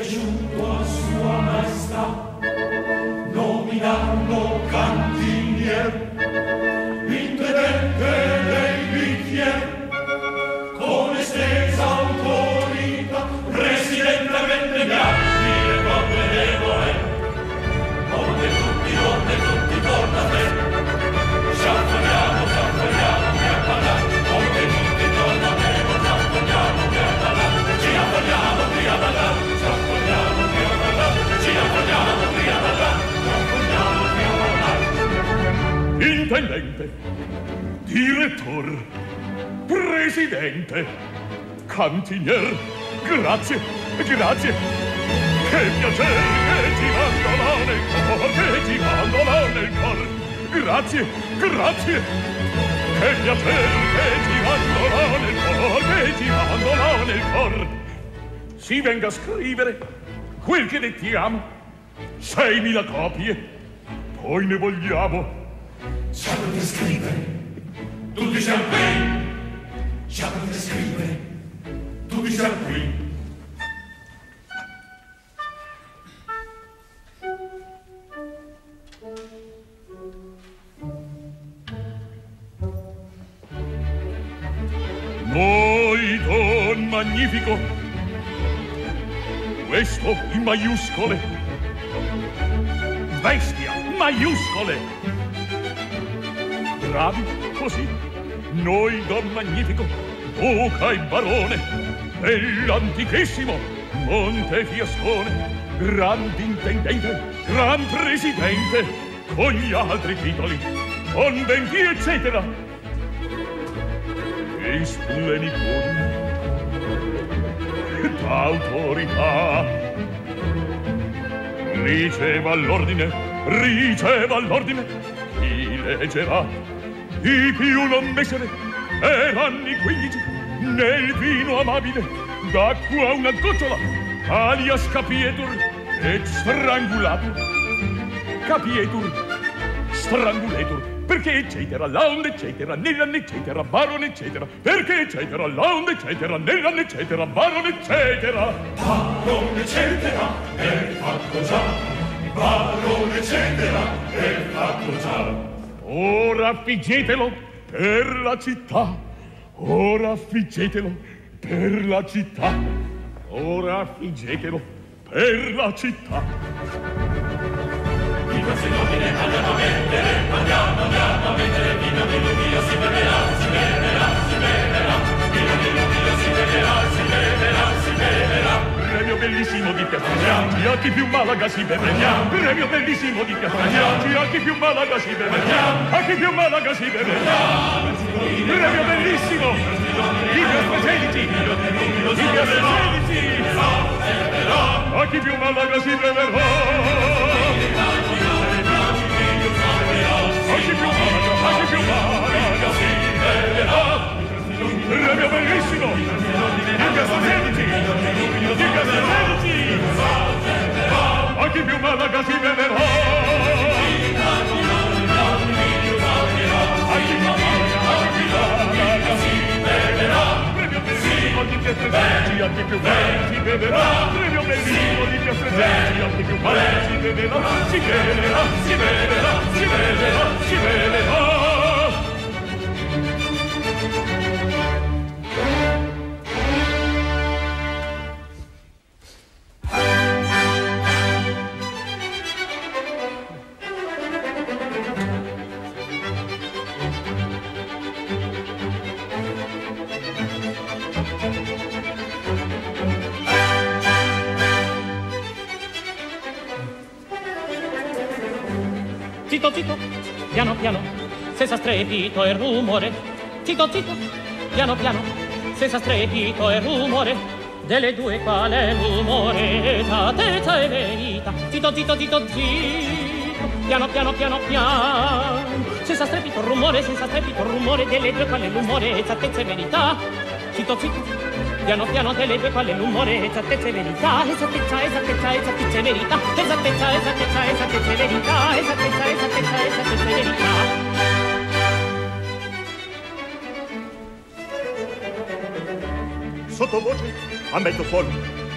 piaciuto a sua maestà nominarlo cantinier, intendente dei bicchier, con estesa autorità, presidentemente viaggi e convenevole, onde tutti, onde tutti torna a te, ci affogliamo, ci affogliamo, qui a parlare, onde tutti torna a te, ci affogliamo, qui a parlare, ci affogliamo, qui a parlare, ci affogliamo, qui a parlare, ci affogliamo, qui a parlare, ci affogliamo, qui a parlare. Intendente, direttor, presidente, cantinier, grazie, grazie. Che piacere che ti mandolò nel cor, che ti mandolò nel cor. Grazie, grazie. Che piacere che ti mandolò nel cor, che ti mandolò nel cor. Si venga a scrivere quel che dettiamo, seimila copie, poi ne vogliamo. Sapete scrivere, tutti siamo qui. Sapete scrivere, tutti siamo qui. Noi, Don Magnifico, questo in maiuscole, bestia, maiuscole, bravi così, noi, Don Magnifico, duca e barone dell'antichissimo Montefiascone, grande intendente, gran presidente, con gli altri titoli, conventi, eccetera, e splenipoti d'autorità. Riceva l'ordine, riceva l'ordine, chi leggerà, i più non messere, erano quindici, nel vino amabile, d'acqua una gocciola, alias Capietur, e strangulatur, Capietur, stranguletur, perché eccetera, launde eccetera, nell'anno eccetera, barone eccetera, perché eccetera, launde eccetera, nell'anno eccetera, barone eccetera. Barone eccetera, è fatto già, barone eccetera, è fatto già. Ora affiggetelo per la città, ora affiggetelo per la città, ora affiggetelo per la città. I nostri nomine andiamo a mettere, andiamo, andiamo a mettere, vino di Lumia si beverà, si beverà, si beverà, vino di Lumia si beverà, si beverà, si beverà. Premio bellissimo di Piastraggianti, a chi più Malaga si beverà. Premio bellissimo di Piastraggianti, a chi più Malaga si beverà. A chi più Malaga si beverà. Premio bellissimo di Piastraggianti, di Piastraggianti, a chi più Malaga si beverà. A chi più Malaga, a chi più Malaga si beverà. Premio bellissimo di Piastraggianti, di Piastraggianti, a chi più Malaga si beverà. A chi più Malaga, a chi più Malaga si beverà. Premio bellissimo di Piastraggianti, a chi più Malaga si beverà. Premio bellissimo di Piastraggianti, a chi più Malaga si beverà. Si beverà, si beverà, si beverà, si beverà. Zitto, zitto, piano piano, senza strepito e rumore. Zitto, zitto, piano piano, senza strepito e rumore. Delle due qual è l'umore, esattezza e verità. Zitto, zitto, zitto, zitto, piano piano, piano piano, senza strepito rumore, senza strepito rumore. Delle due qual è l'umore, esattezza e verità. Zitto, zitto, piano piano, delle due qual è l'umore, esattezza e verità. Esattezza, esattezza, esattezza e verità. Esattezza, esattezza, esattezza e verità. Esattezza, esattezza, esattezza e verità. Sottovoce, ammetto fuori,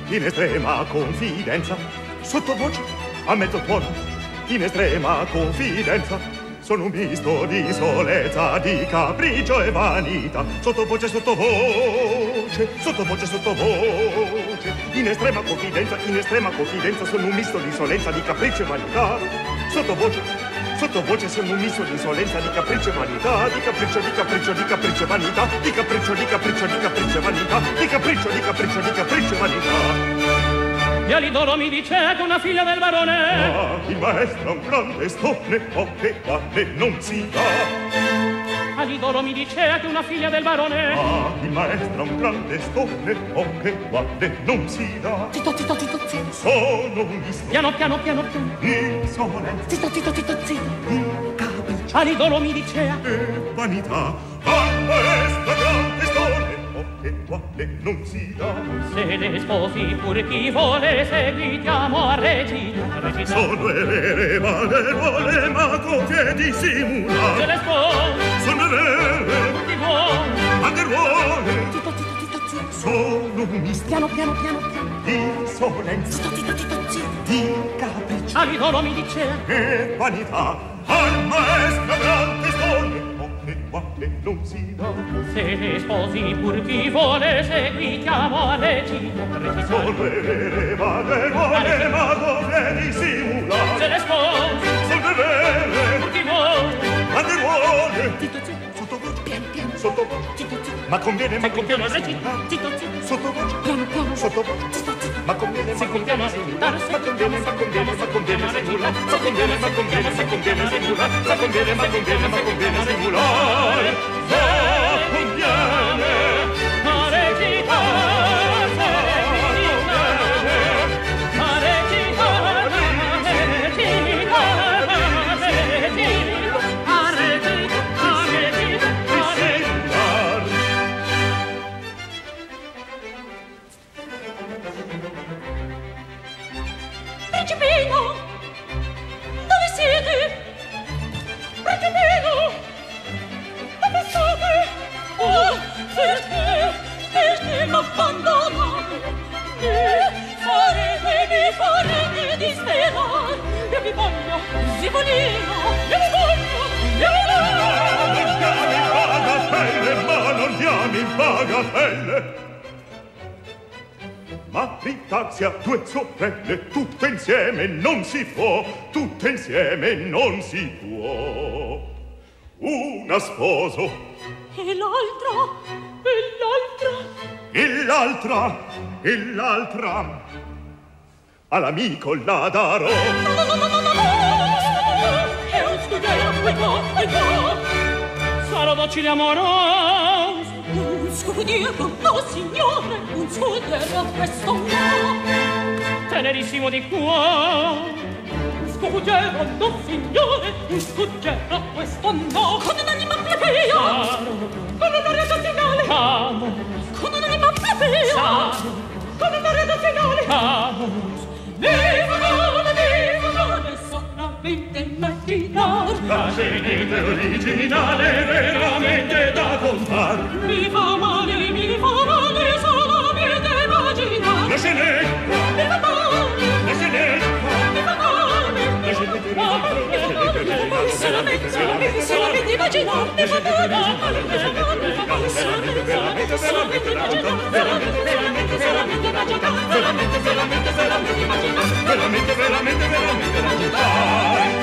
in estrema confidenza, sottovoce, a mezzo tono, in estrema confidenza, sono un misto di solezza, di capriccio e vanità, sottovoce, sottovoce, sottovoce, sottovoce, in estrema confidenza, in estrema confidenza, sono un misto di solenza, di capriccio e vanità, sottovoce, sottovoce, sono un misto di insolenza, di capriccio e vanità, di capriccio, di capriccio, di capriccio e vanità, di capriccio, di capriccio, di capriccio e vanità, di capriccio, di capriccio, di capriccio e vanità. E Alidoro mi dice che una figlia del barone. Ah, il maestro è un grande stone, oh che vale non si dà. Alidoro mi dice che una figlia del barone. Ah, il maestro è un grande stone, oh che vale non si dà. Zitto, zitto, zitto, zitto. Sono un misto Piano, piano, piano, piano. di solenza, Zitto, zitto, zitto, zitto. di capriccio Alidoro mi dice e vanità. Al maestro è un grande stone, oh che vale non si dà. se le sposi pur chi vuole seguitiamo a Regina. Regina. Sono vere, ma le vuole, ma copie di Se simulare. le sposi Sono vere, pur chi vuole. ma le vuole. Zitto, zitto, zitto, zitto. Sono un misto Piano, piano, piano, piano. di solenza, Zitto, zitto, zitto, zitto. di capriccio Alidoro mi dice e vanità. Al maestro grande stone, oh che vale non si dà. se le sposi pur chi vuole seguitiamo a Regina. Regina. Sono vere, ma le vuole, ma copie di simulare. Se le sposi Sono vere, pur chi vuole. ma le vuole. Zitto, zitto. Sottovoce, Piano, piano. sottovoce, Zitto, zitto. ma conviene, ma conviene a Regina. simulare. Zitto, zitto. Sottovoce, Piano, piano. sottovoce, Zitto, zitto. ma conviene, ma conviene a simulare. Ma conviene, ma conviene, ma conviene a simulare. Ma conviene, ma conviene, ma conviene a simulare. Ma conviene, ma conviene, ma conviene a simulare. Ma conviene. A Regina. A Regina. A Regina. A Regina. A Regina. A Regina. A Regina. A Regina. Principino, dove siete? Principino, dove state? Oh, perché, perché m'abbandonate? Mi farete, mi farete disperare. Io vi voglio, Zipolino, io vi voglio, io vi voglio. Ma non diamo in bagatelle. Ma Ritazia, due sorelle, tutte insieme non si può, tutte insieme non si può. Una sposo E l'altra, e l'altra. e l'altra, e l'altra all'amico la darò. No, no, no, no, no, no, no. È un scudiero, quel po', quel po'. Sarò docile amoroso. Un scudiero, no signore, un scudiero, questo no. Tenerissimo di cuore. Scudiero, no signore, un scudiero, questo no. Con un'anima plebea, Sarò con una redazionale, amoroso. con un'anima plebea, Sarò con una redazionale. amoroso. Viva male, viva male, solamente immaginar. La gente originale veramente da contare. Mi fa male, mi fa male, solamente immaginar. La scenetta, Mi fa male, la scenetta, mi fa male, mi fa male, solamente, solamente, solamente immaginar. Mi fa male, mi fa male, mi fa male, solamente, solamente, solamente immaginar. Veramente, veramente, veramente immaginar. Veramente, veramente, veramente immaginar. veramente, veramente, veramente da contare.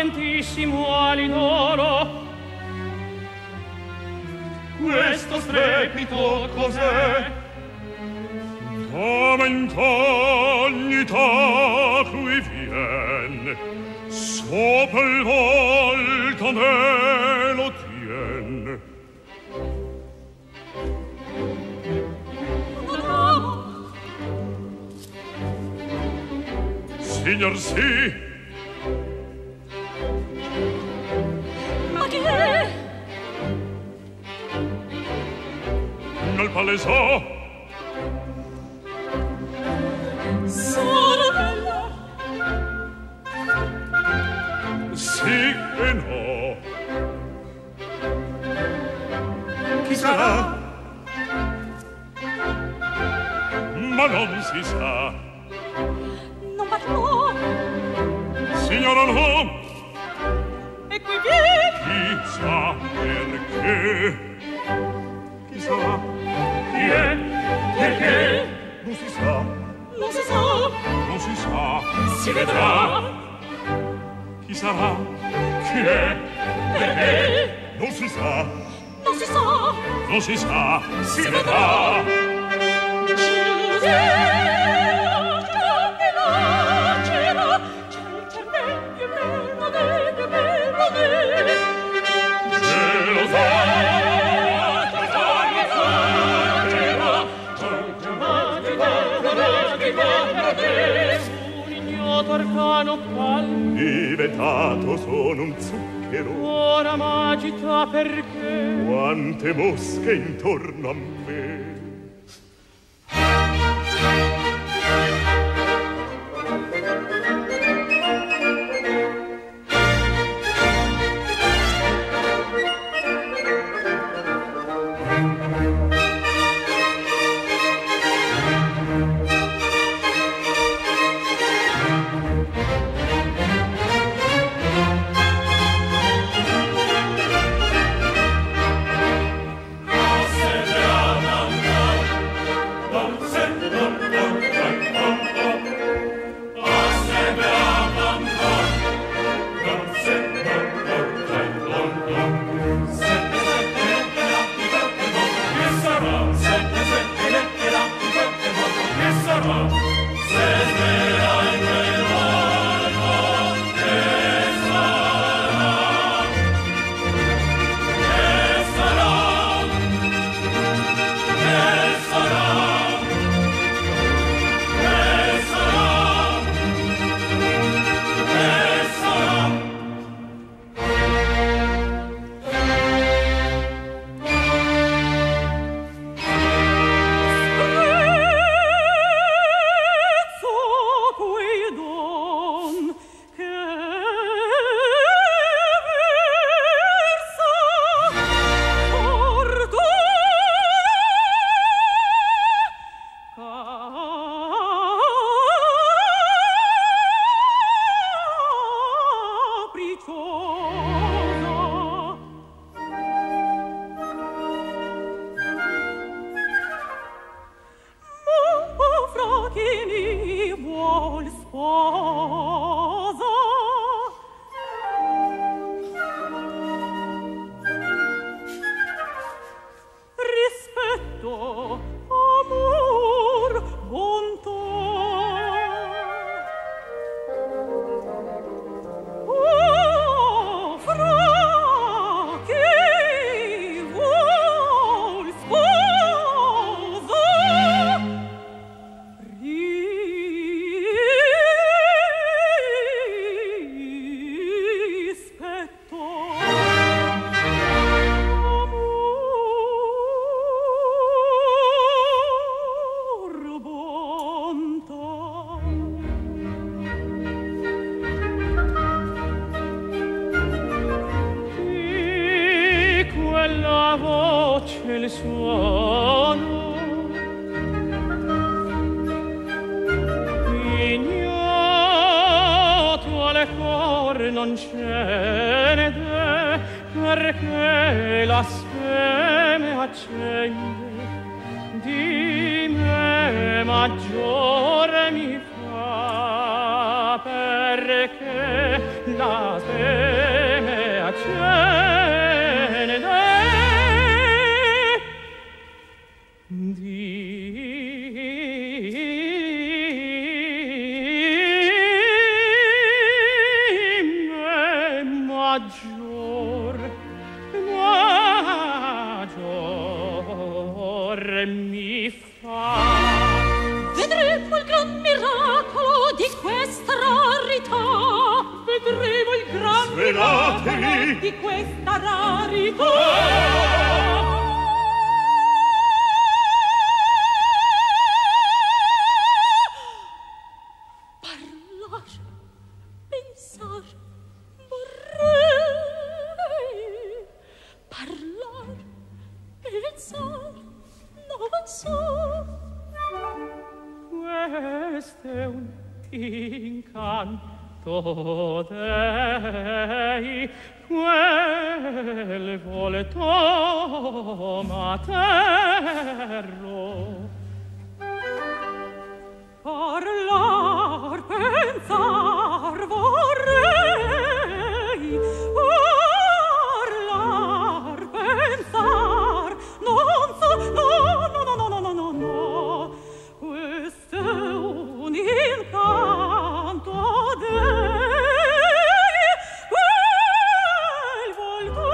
sapientissimo ali d'oro. Questo strepito cos'è? Come incognita qui vien, sopra il volto me lo tien. Signor sì. Ma chi è? Nel palesò. Sono bella. Sì e no. Chi sarà? Ma non si sa. Non parlò. Signora no. E qui viene. Chissà perché. Chissà chi è? Perché? Non si sa. Non si sa. Non si sa. Si vedrà. Chi sarà? Chi è? Perché? Non si sa. Non si sa. Non si sa. Si vedrà. Cielo, che lacera, c'è il cervello più bello del più bello del. Cielo sa. Un ignoto arcano calmo Diventato sono un zucchero. ora m'agita perché Quante mosche intorno a me. il suono ignoto alle cuore non ce ne dè, perché la speme accende di me maggiore mi fa per perché la seme accende di me maggior maggior mi fa. Vedremo il gran miracolo di questa rarità. Vedremo il gran Svelatevi. miracolo di questa rarità. Parlar, pensar, vorrei. Parlar, pensar, non so. Questo è un incanto dei, quel volto materno. Parlar, pensar, vorrei. Parlar, pensar, non so, no, no, no, no, no, no, no. Questo è un incanto dei, quel volto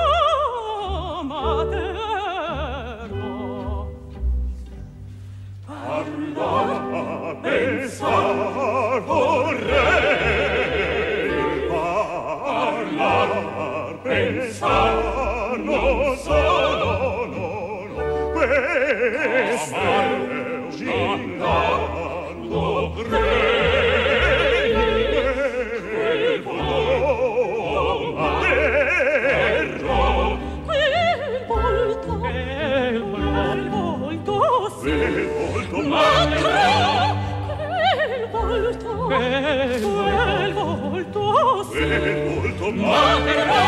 materno. Parlar, pensar, vorrei. Parlar, pensar, non so, no, no, no. Questo è un incanto dei, quel volto materno. Quel volto, Quel volto, quel volto, Quel volto materno. Quel volto, quel quel volto, Quel volto materno.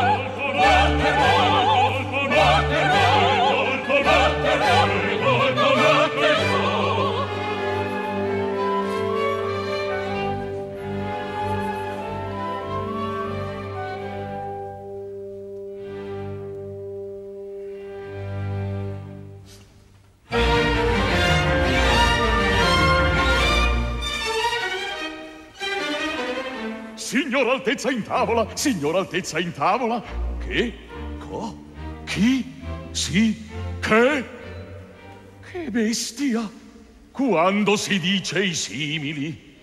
Signor Altezza in tavola, signor Altezza in tavola. Che? Co? Chi? Sì? Che? Che bestia! Quando si dice i simili.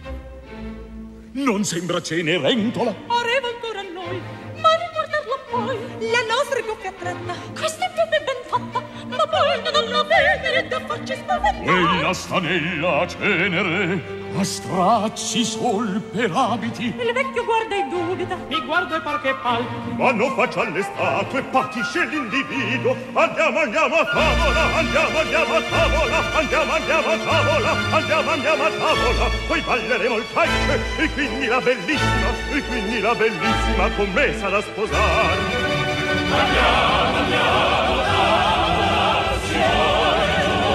Non sembra Cenerentola. Pareva ancora a noi, ma ricordarla poi. La nostra è più attratta, questa è più ben fatta, ma poi non la vedere da farci spaventare. Quella sta nella cenere, a stracci sol per abiti. Il vecchio guarda e dubita. mi guardo e par che pal. Ma non faccia le statue, patisce l'individuo. Andiamo, andiamo a tavola, andiamo, andiamo a tavola, andiamo, andiamo a tavola, andiamo, andiamo a tavola. Poi balleremo il calce, e quindi la bellissima, e quindi la bellissima con me sarà sposare. Andiamo, andiamo a tavola, signore,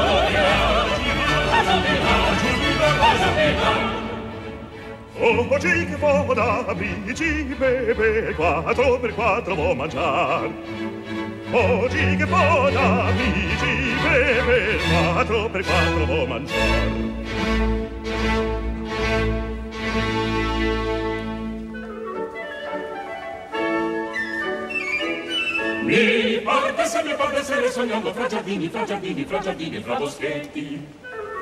oggi che voda, amici, bebe, quattro per quattro vo' mangiar. Oggi che voda, amici, bebe, quattro per quattro vo' mangiar. Mi porta se mi porta essere sognando fra giardini, fra giardini, fra giardini, fra boschetti.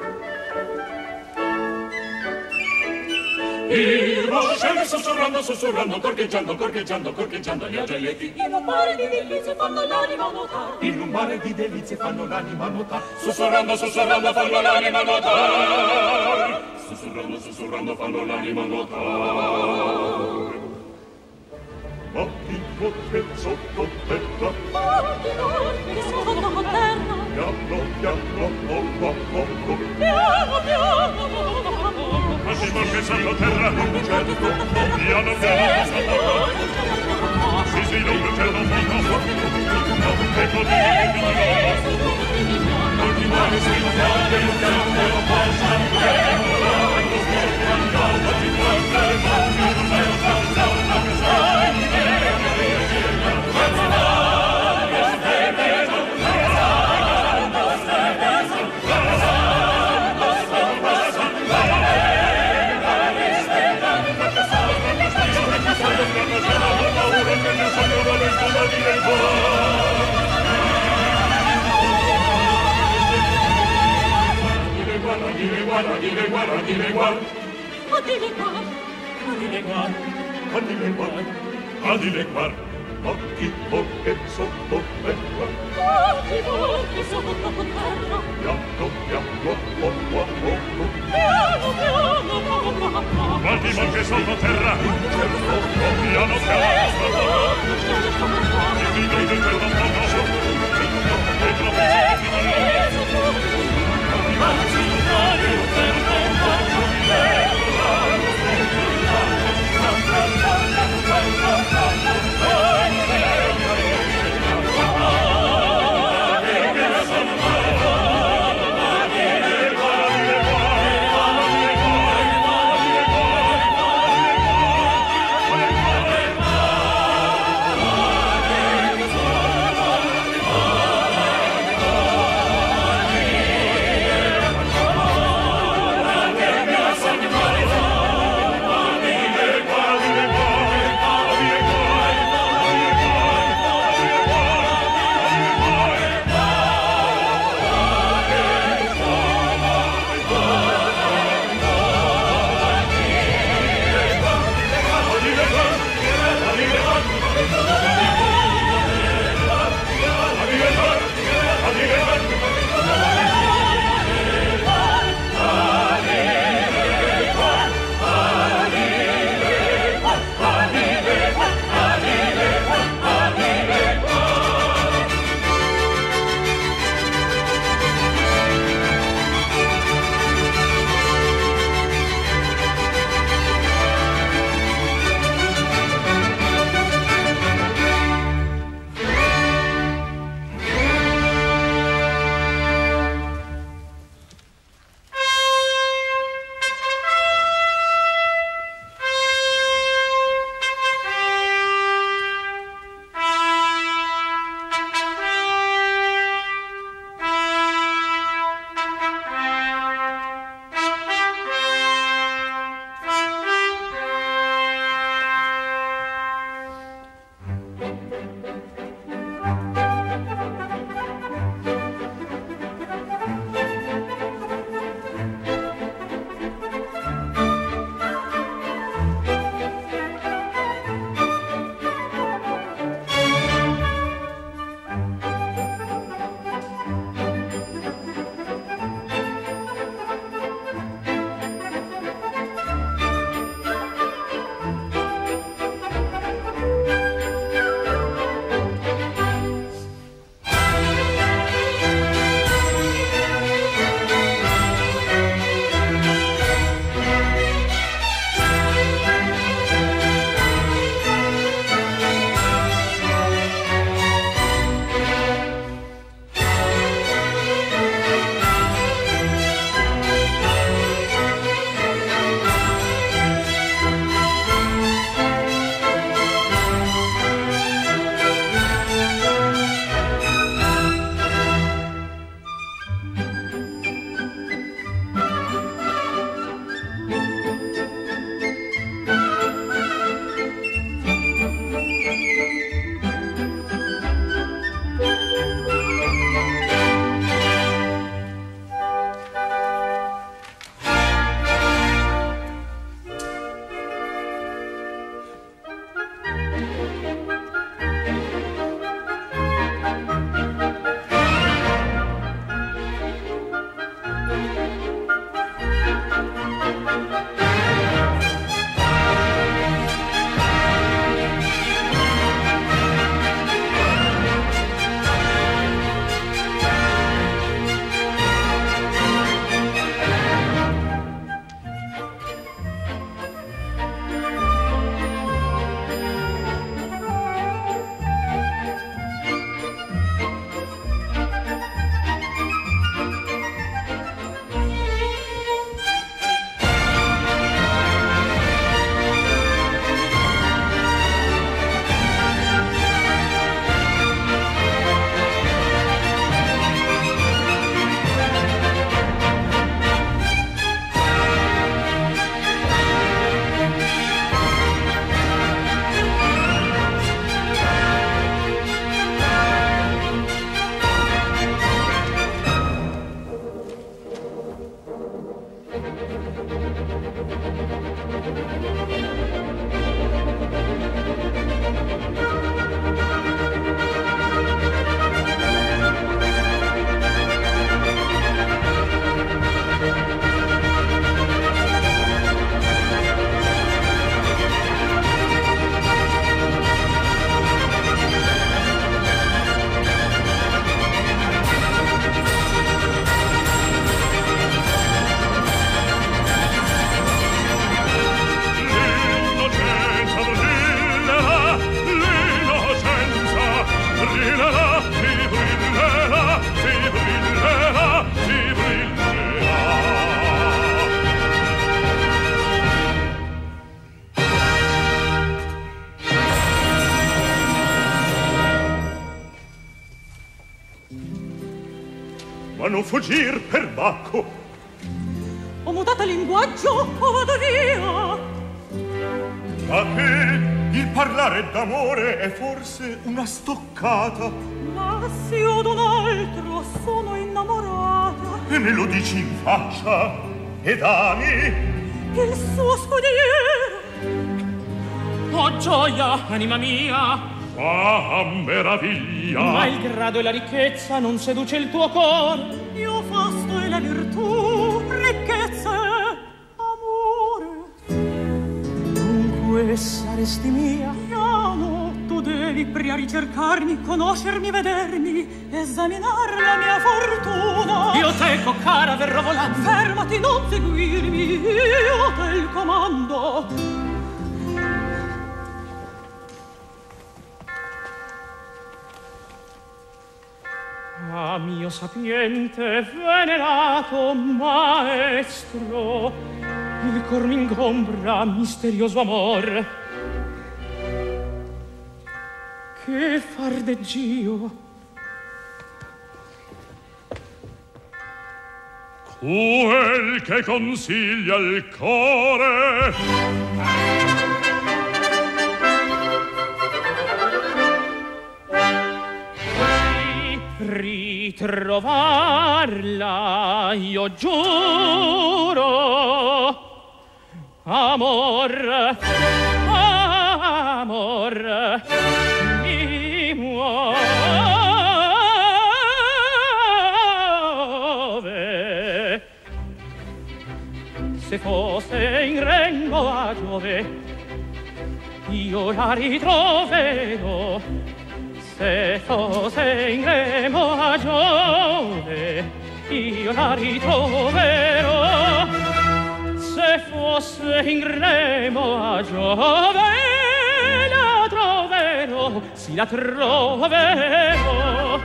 Il voscello sussurrando, sussurrando, corcheggiando, corcheggiando, corcheggiando gli agelletti. In un mare di delizie fanno l'anima notare. In un mare di delizie fanno l'anima notare. Sussurrando, sussurrando fanno l'anima notare. Sussurrando, sussurrando fanno l'anima notare. Occhi potete sotto terra. Occhi d'orchi sotto terra. Piano, piano, poco a poco. Piano, piano, poco a poco. Ogni volta che sotto terra, certo, piano, piano, sotto terra. Sì, sì, non c'è un poco. E così, ogni mare si muove, un piano, un po' sempre. Ogni volta che Occhi, bocche, sotto terra. Occhi, bocche, sotto terra. Piatto, piatto, poco a poco. Piano, piano, poco a poco. Guardi, bocche sotto terra. Piano, piano, sotto. E mi vede per un po' sotto. E troppo Ma non fuggir per Bacco. Ho mutato linguaggio, o vado via. A che il parlare d'amore è forse una stoccata. Ma se io d'un altro sono innamorata. E me lo dici in faccia ed ami il suo scudiero. Oh gioia, anima mia, fa meraviglia. ma il grado e la ricchezza non seduce il tuo cor. Io fasto e la virtù, ricchezza e amore. Dunque saresti mia. Piano, tu devi pria ricercarmi, conoscermi, vedermi, esaminar la mia fortuna. Io teco, cara, verrò volando. Fermati, non seguirmi, io te il comando. Ah, mio sapiente, venerato maestro, il cor m'ingombra misterioso amor. Che fardeggio! Quel che consiglia il core ritrovarla io giuro, amor, amor mi muove. Se fosse in regno a Giove io la ritroverò. Se fosse in remo a Giove, io la ritroverò. Se fosse in remo a Giove, la troverò, sì la troverò.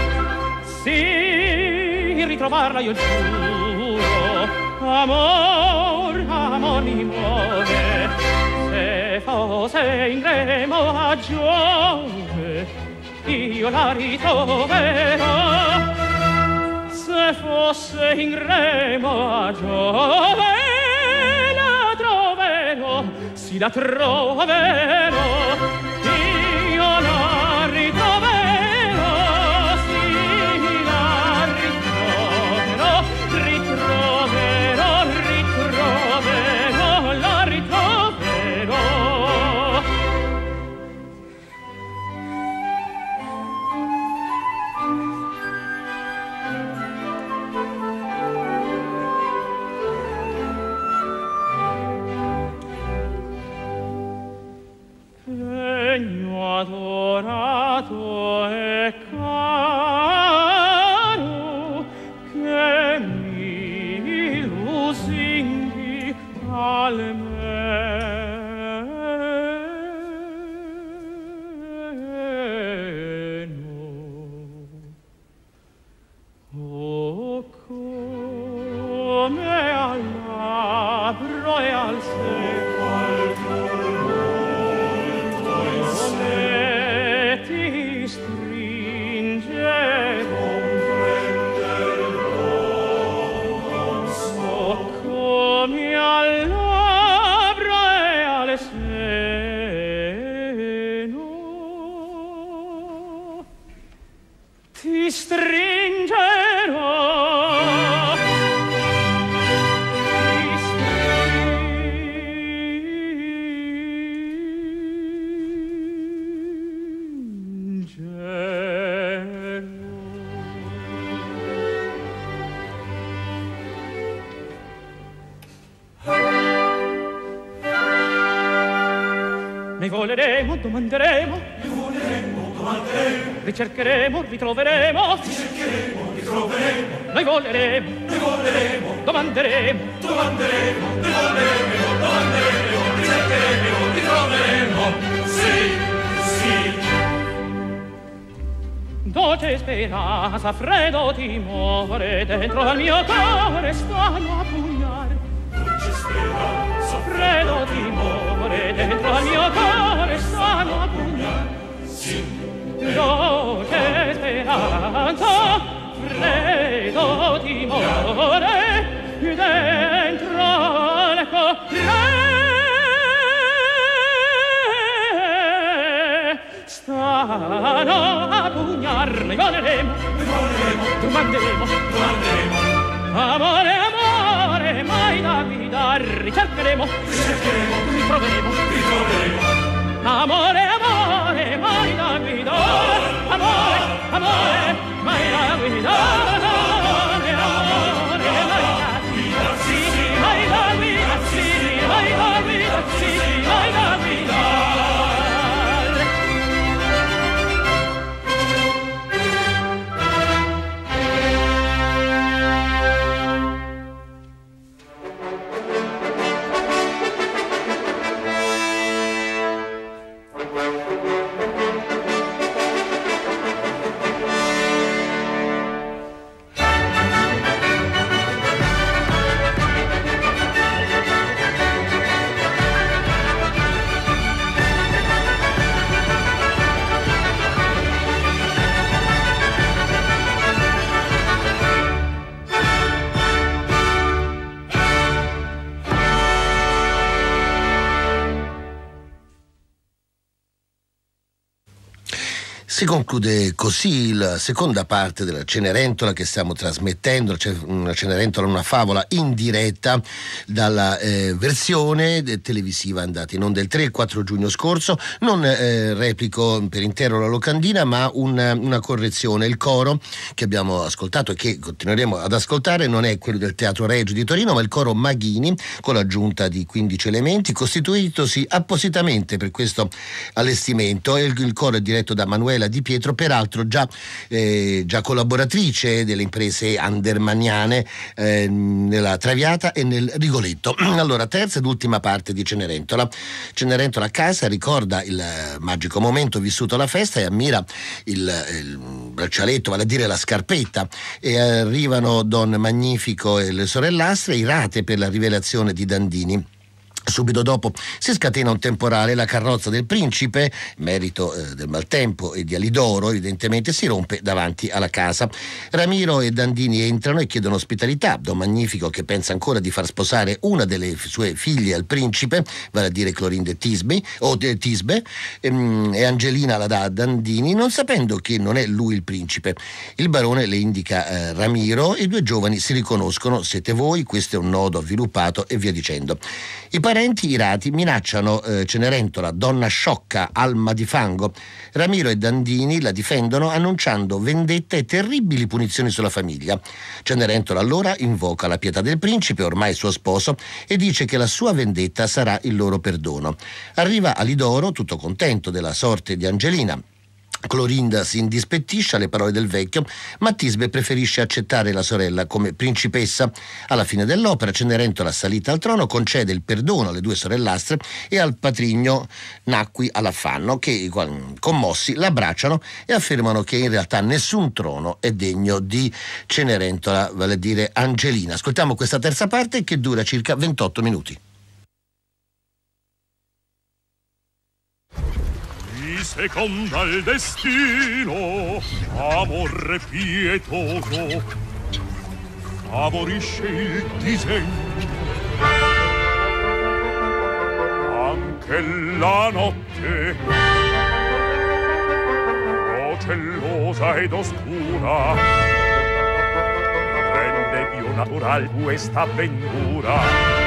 Sì, ritrovarla io giuro, amor, amor mi muove. Se fosse in remo a Giove, io la ritroverò. Se fosse in remo a Giove, la troverò, sì la troverò. Io la ritroverò, sì la ritroverò, ritroverò, ritroverò, la ritroverò. Adorato e caro che mi lusinghi almeno. Oh, come al labbro e al seno mi alla Noi voleremo, domanderemo, noi voleremo, domanderemo, ricercheremo, ritroveremo, ricercheremo, ritroveremo, noi voleremo, noi voleremo, domanderemo, domanderemo, noi voleremo, domanderemo, ricercheremo, ritroveremo, sì, sì. Dolce speranza, freddo timore, dentro al mio cuore stanno a pugnare. Dolce speranza, Freddo timore, dentro al mio cuore stanno a pugnare. sì. Dolce speranza, freddo timore, dentro al cuore stanno a pugnare. Noi voleremo, Noi voleremo, domanderemo, domanderemo, amore, amore, mai da guidar, ricercheremo, ricercheremo, ritroveremo, ritroveremo, amore, amore, mai da guidar, amore, amore, mai da guidar, amore, amore, mai da guidar, sì, sì, mai da guidar, sì, sì, mai da guidar, sì, sì, mai da guidar. Si conclude così la seconda parte della Cenerentola che stiamo trasmettendo, una Cenerentola, una favola in diretta dalla eh, versione televisiva andata in onda il tre e quattro giugno scorso. Non eh, replico per intero la locandina, ma una, una correzione. Il coro che abbiamo ascoltato e che continueremo ad ascoltare non è quello del Teatro Regio di Torino, ma il coro Maghini, con l'aggiunta di quindici elementi, costituitosi appositamente per questo allestimento. Il, il coro è diretto da Manuela Di Pietro, peraltro già, eh, già collaboratrice delle imprese andermaniane eh, nella Traviata e nel Rigoletto. Allora, terza ed ultima parte di Cenerentola. Cenerentola a casa ricorda il magico momento vissuto alla festa e ammira il, il braccialetto, vale a dire la scarpetta, e arrivano Don Magnifico e le sorellastre, irate per la rivelazione di Dandini. Subito dopo si scatena un temporale, la carrozza del principe, merito eh, del maltempo e di Alidoro, evidentemente si rompe davanti alla casa. Ramiro e Dandini entrano e chiedono ospitalità. Don Magnifico, che pensa ancora di far sposare una delle sue figlie al principe, vale a dire Clorinde Tisbe, o de Tisbe, ehm, e Angelina la dà a Dandini, non sapendo che non è lui il principe. Il barone le indica eh, Ramiro e i due giovani si riconoscono: siete voi, questo è un nodo avviluppato, e via dicendo. I parenti irati minacciano eh, Cenerentola, donna sciocca, alma di fango. Ramiro e Dandini la difendono annunciando vendetta e terribili punizioni sulla famiglia. Cenerentola allora invoca la pietà del principe, ormai suo sposo, e dice che la sua vendetta sarà il loro perdono. Arriva Alidoro, tutto contento della sorte di Angelina. Clorinda si indispettisce alle parole del vecchio, ma Tisbe preferisce accettare la sorella come principessa. Alla fine dell'opera Cenerentola, salita al trono, concede il perdono alle due sorellastre e al patrigno Nacqui all'affanno, che commossi l'abbracciano e affermano che in realtà nessun trono è degno di Cenerentola, vale a dire Angelina. Ascoltiamo questa terza parte che dura circa ventotto minuti. Seconda il destino, amore pietoso, favorisce il disegno. Anche la notte, procellosa ed oscura, rende più natural questa avventura.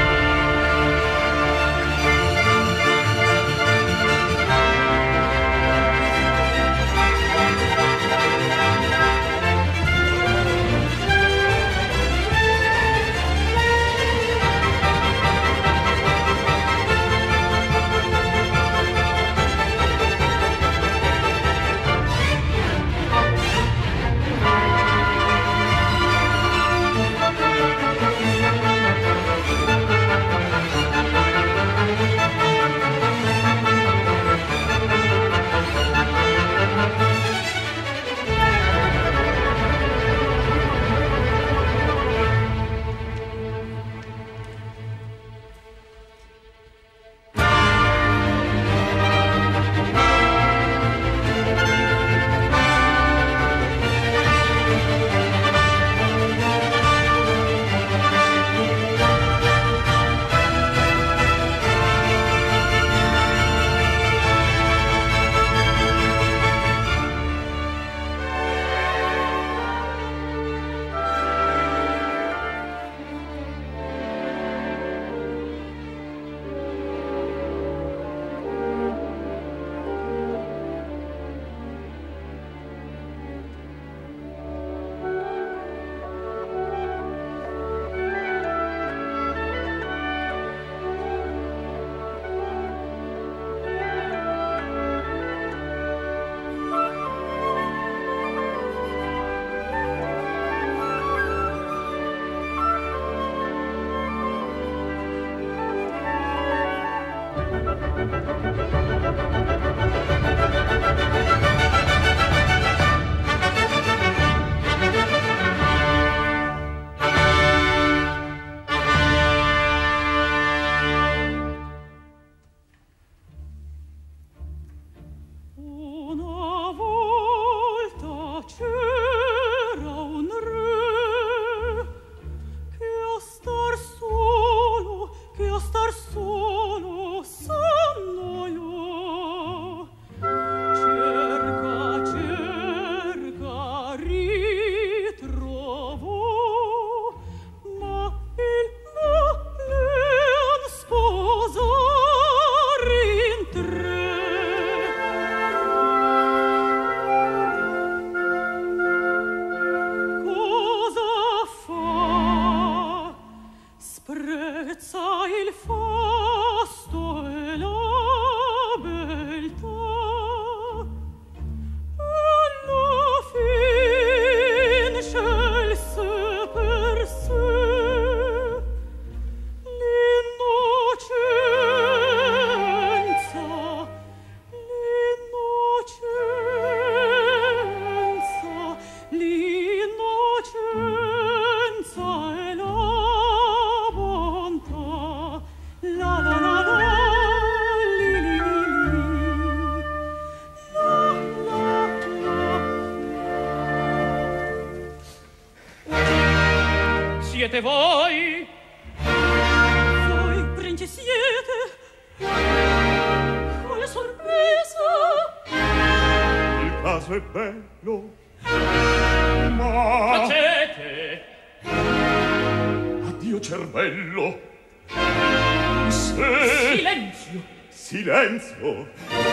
Siete voi? Voi, princi, siete? Quale sorpresa! Il caso è bello, ma... Tacete! Addio cervello! Se... Silenzio! Silenzio!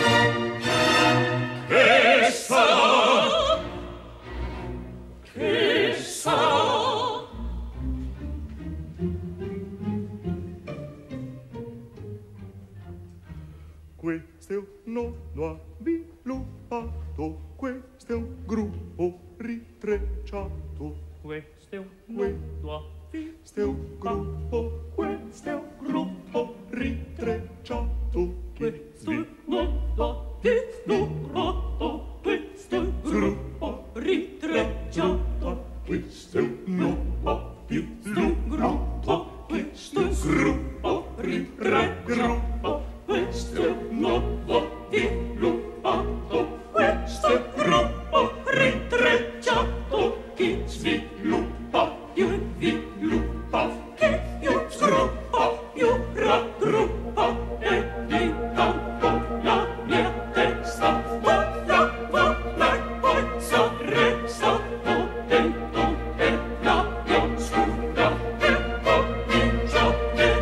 Che sarà? Che sarà? Questo è un nodo avviluppato, questo è un gruppo ritrecciato. Questo è un nodo Questo è un gruppo, questo è un gruppo ritrecciato. Questo è un nodo avviluppato, questo è un gruppo ritrecciato. Questo è un nodo avviluppato, questo è un gruppo ritrecciato. Questo è un nodo avviluppato, questo è un gruppo ritrecciato. Chi sviluppa più sviluppa, chi più sviluppa più raggruppa, e intanto la mia testa vola, vola e poi s'arresta dentro e la mia oscura e comincia a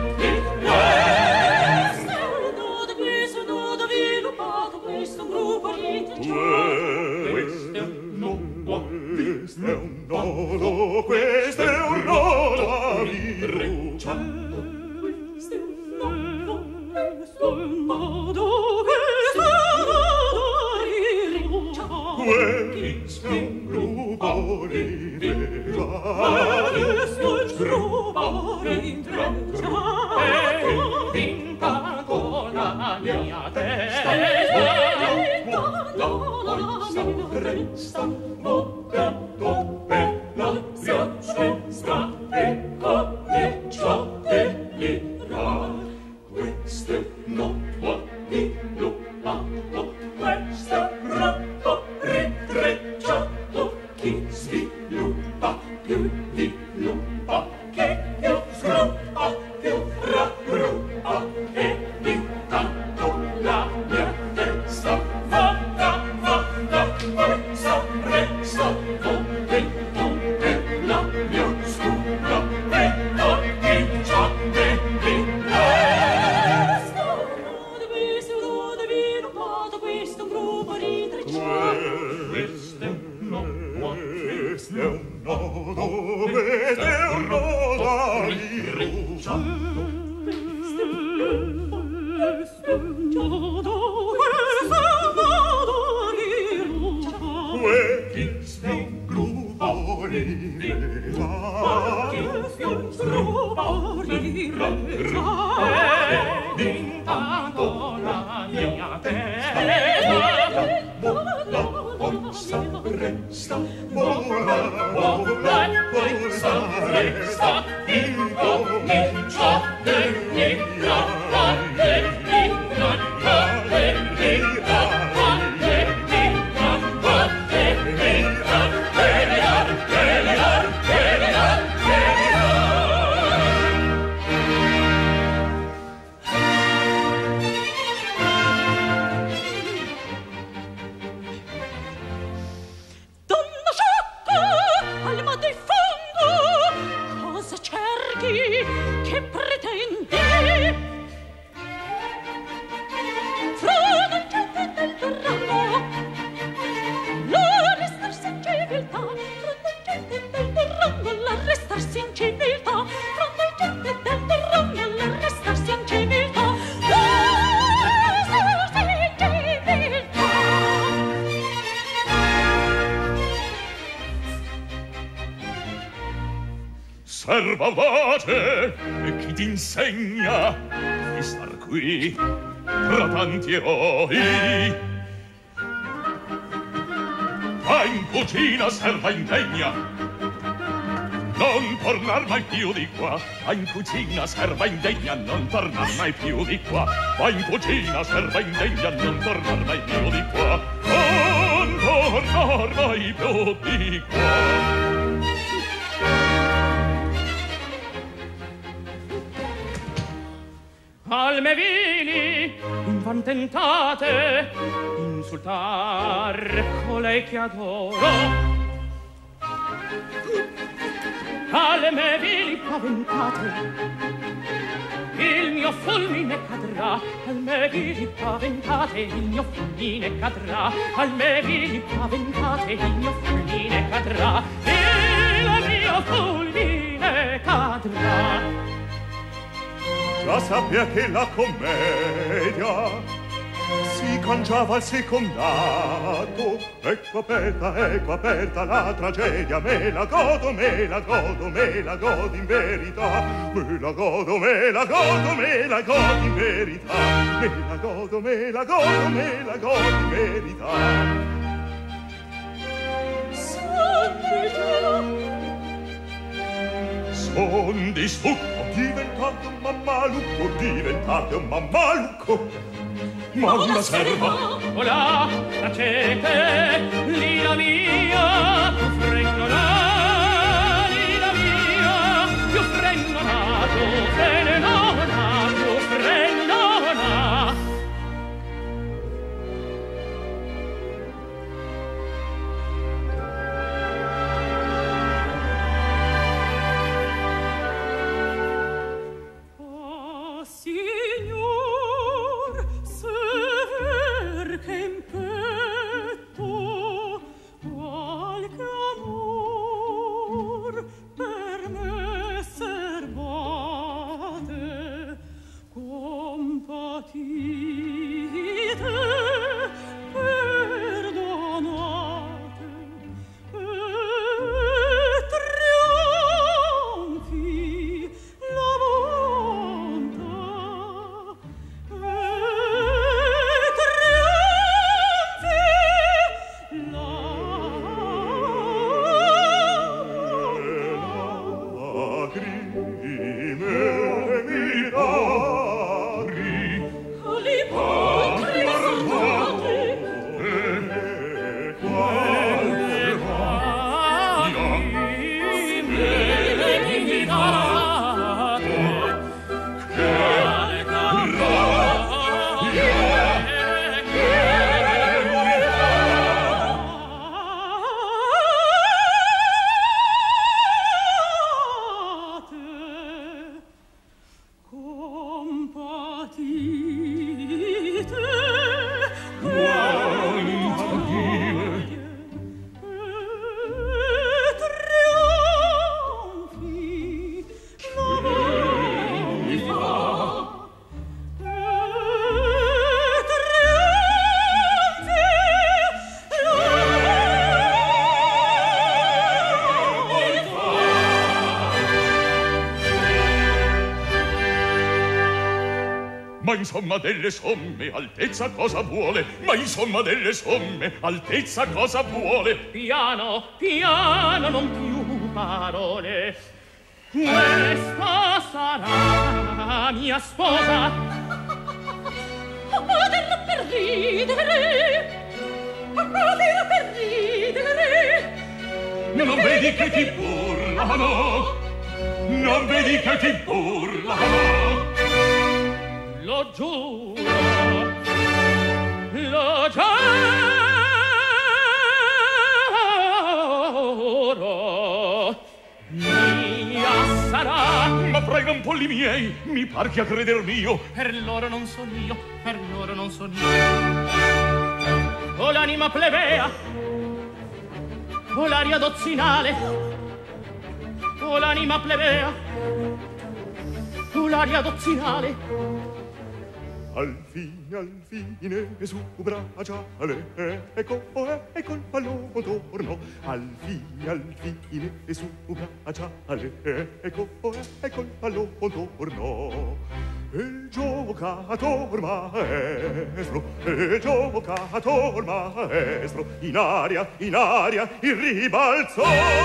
Questo è un nodo avviluppato, questo è un gruppo ritrecciato. Questo è un nodo, questo è un nodo, questo è un nodo avviluppato. Questo è un nodo, questo è un nodo, questo è un nodo avviluppato. Questo è un gruppo ritrecciato. Questo è un gruppo ritrecciato. E intanto la mia testa Resta mogato e la mia destra e comincia a delirare. Questo è un nodo avviluppato, questo è un gruppo ritrecciato. Chi sviluppa più sviluppa, chi più sviluppa più raggruppa, e intanto la mia testa vola, vola, poi s'arresta dentro e la mia oscura e comincia a delirare. Questo è un nodo avviluppato, questo è un gruppo ritrecciato. Questo è un nodo, questo è un nodo, questo è un nodo avviluppato. Questo è un nodo, questo è un nodo avviluppato. Questo è un gruppo ritrecciato. Questo è un gruppo ritrecciato. e intanto la mia testa Resta, vola, vola, poi s'arresta, incomincia a delirare, a delirare, a delirare, a delirare, delirare, delirare, delirare, Donna sciocca, al mattino serva audace e chi ti insegna di star qui tra tanti eroi. Va in cucina, serva indegna, non tornar mai più di qua. Va in cucina, serva indegna, non tornar mai più di qua. Va in cucina, serva indegna, non tornar mai più di qua. Non tornar mai più di qua. Alme vili, invan tentate insultar colei che adoro. Alme vili paventate, il mio fulmine cadrà. Alme vili paventate, il mio fulmine cadrà. Alme vili paventate, il mio fulmine cadrà. Il mio fulmine cadrà. Già sappia che la commedia si cangiava al secondato. Ecco aperta, ecco aperta la tragedia. Me la godo, me la godo, me la godo in verità. Me la godo, me la godo, me la godo in verità. Me la godo, me la godo, me la godo in verità. Santi cielo, son di stucco, diventato un mammalucco, diventato un mammalucco. Ma una serva, Olà, tacete, lira mia, più frennola, lira mia, più frennola, più frennola, più frennola. oh signor, sever che in petto qualche amor per me serbate, compatite, perdonate, e trionfi la bontà, e trionfi la lacrime mirari, ali potri soldati, ma insomma delle somme, altezza cosa vuole? Ma insomma delle somme, altezza cosa vuole? Piano, piano, non più parole. Questa sarà mia sposa. dirlo per ridere, dirlo per ridere. Non vedi che ti burlano? Non vedi che ti burlano? Lo giuro, lo giuro, mia sarà. Ma prega un polli miei, mi par che a creder mio. Per loro non son io, per loro non son io. O l'anima plebea, o l'aria dozzinale, o l'anima plebea, o l'aria dozzinale. al fine, al fine, su bracciale, ecco, ecco il pallone torno, al fine, al fine, su bracciale, ecco, ecco il pallone torno. Il giocator maestro, il giocator maestro, in aria, in aria, il ribalzo,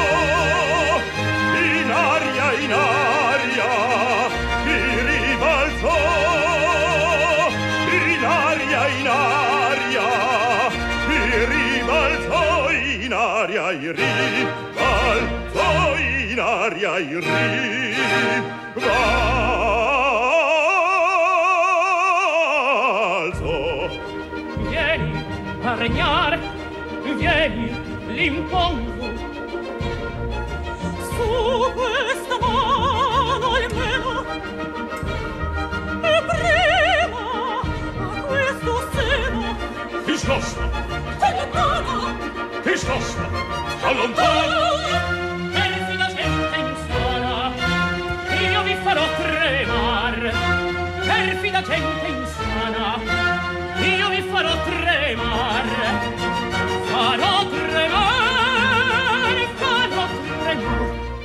in aria, in aria, il ribalzo, in aria, in aria, il ribalzo, in aria, il ribalzo, in aria, il ribalzo. Vieni a regnare, vieni, l'impongo. Su questa mano almeno, e prima a questo seno, Ti sposta, ti allontana, ti sposta, allontana. Perfida gente insana, io vi farò tremar. Perfida gente insana, io vi farò tremar. Farò tremar, farò tremar.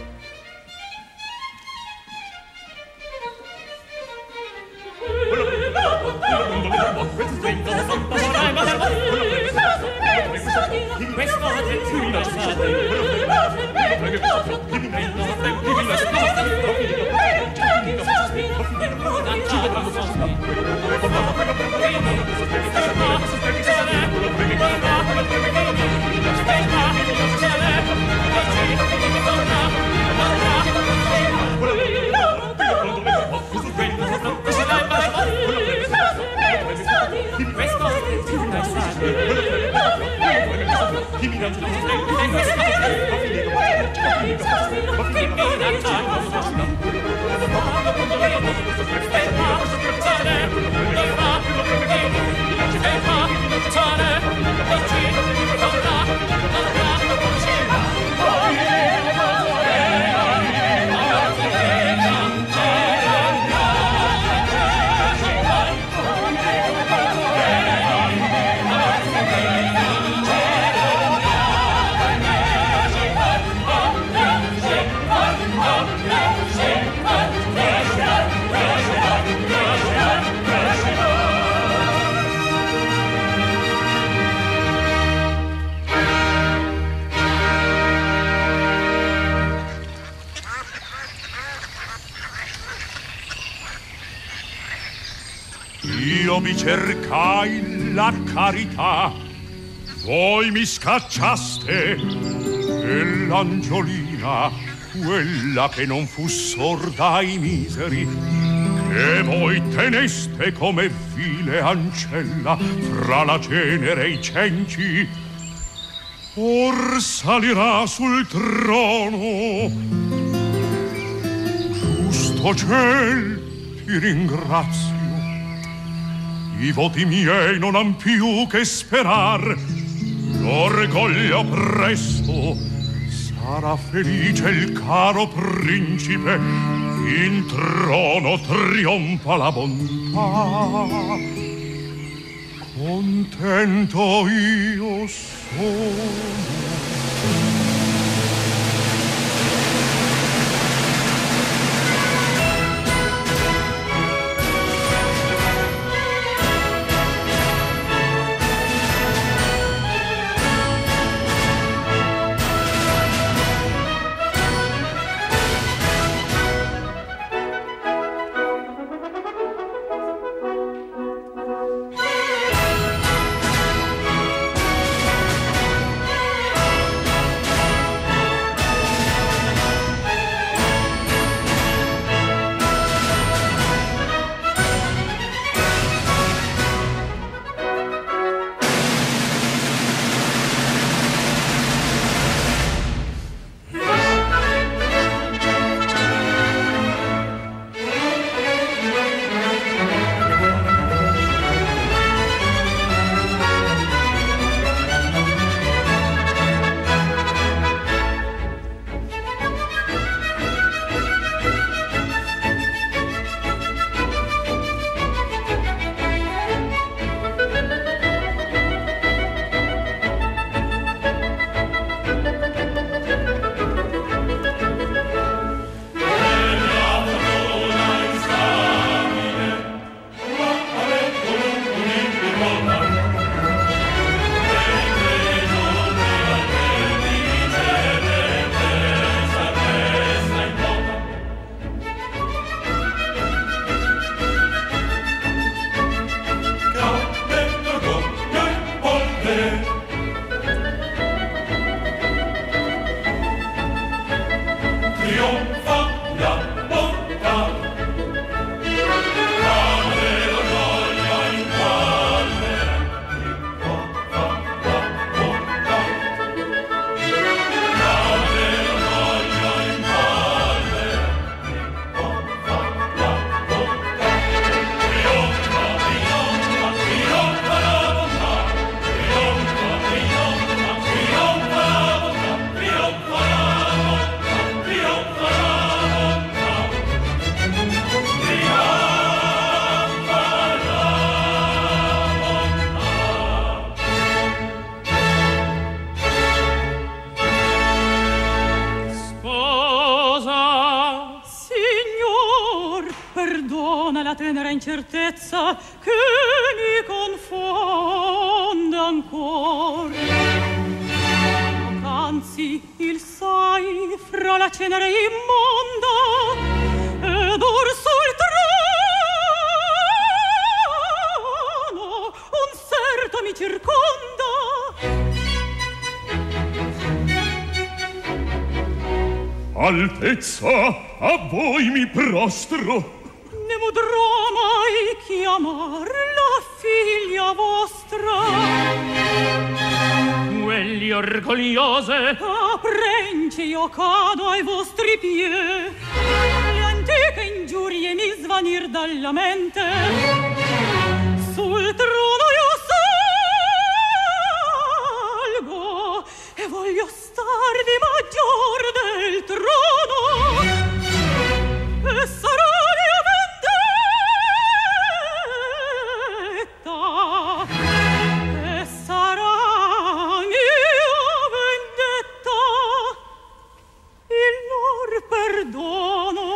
Questo è il fiume Io mi cercai la carità, voi mi scacciaste, e l'angiolina, quella che non fu sorda ai miseri, che voi teneste come vile ancella fra la cenere e i cenci, or salirà sul trono. Giusto ciel, ti ringrazio. I voti miei non han più che sperar. L'orgoglio presto sarà felice il caro principe. In trono trionfa la bontà. Contento io sono. incertezza che mi confonde ancor. Anzi, il sai fra la cenere immonda ed or sul trono un serto mi circonda. Altezza, a voi mi prostro. Ne modrò mai chiamar la figlia vostra. Quelli orgogliose, a prence io cado ai vostri piedi. Le antiche ingiurie mi svanir dalla mente. Sul trono io salgo e voglio star di maggior del trono. E sarà mia vendetta. E sarà perdono.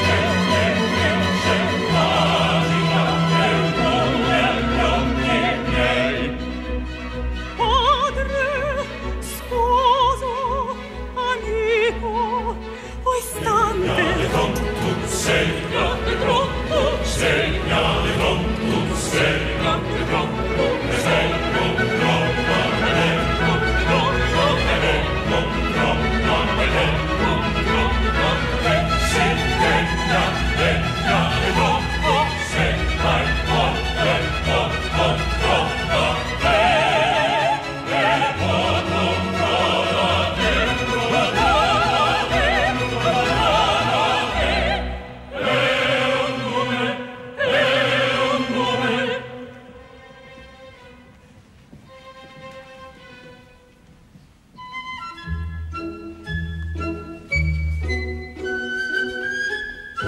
Magica,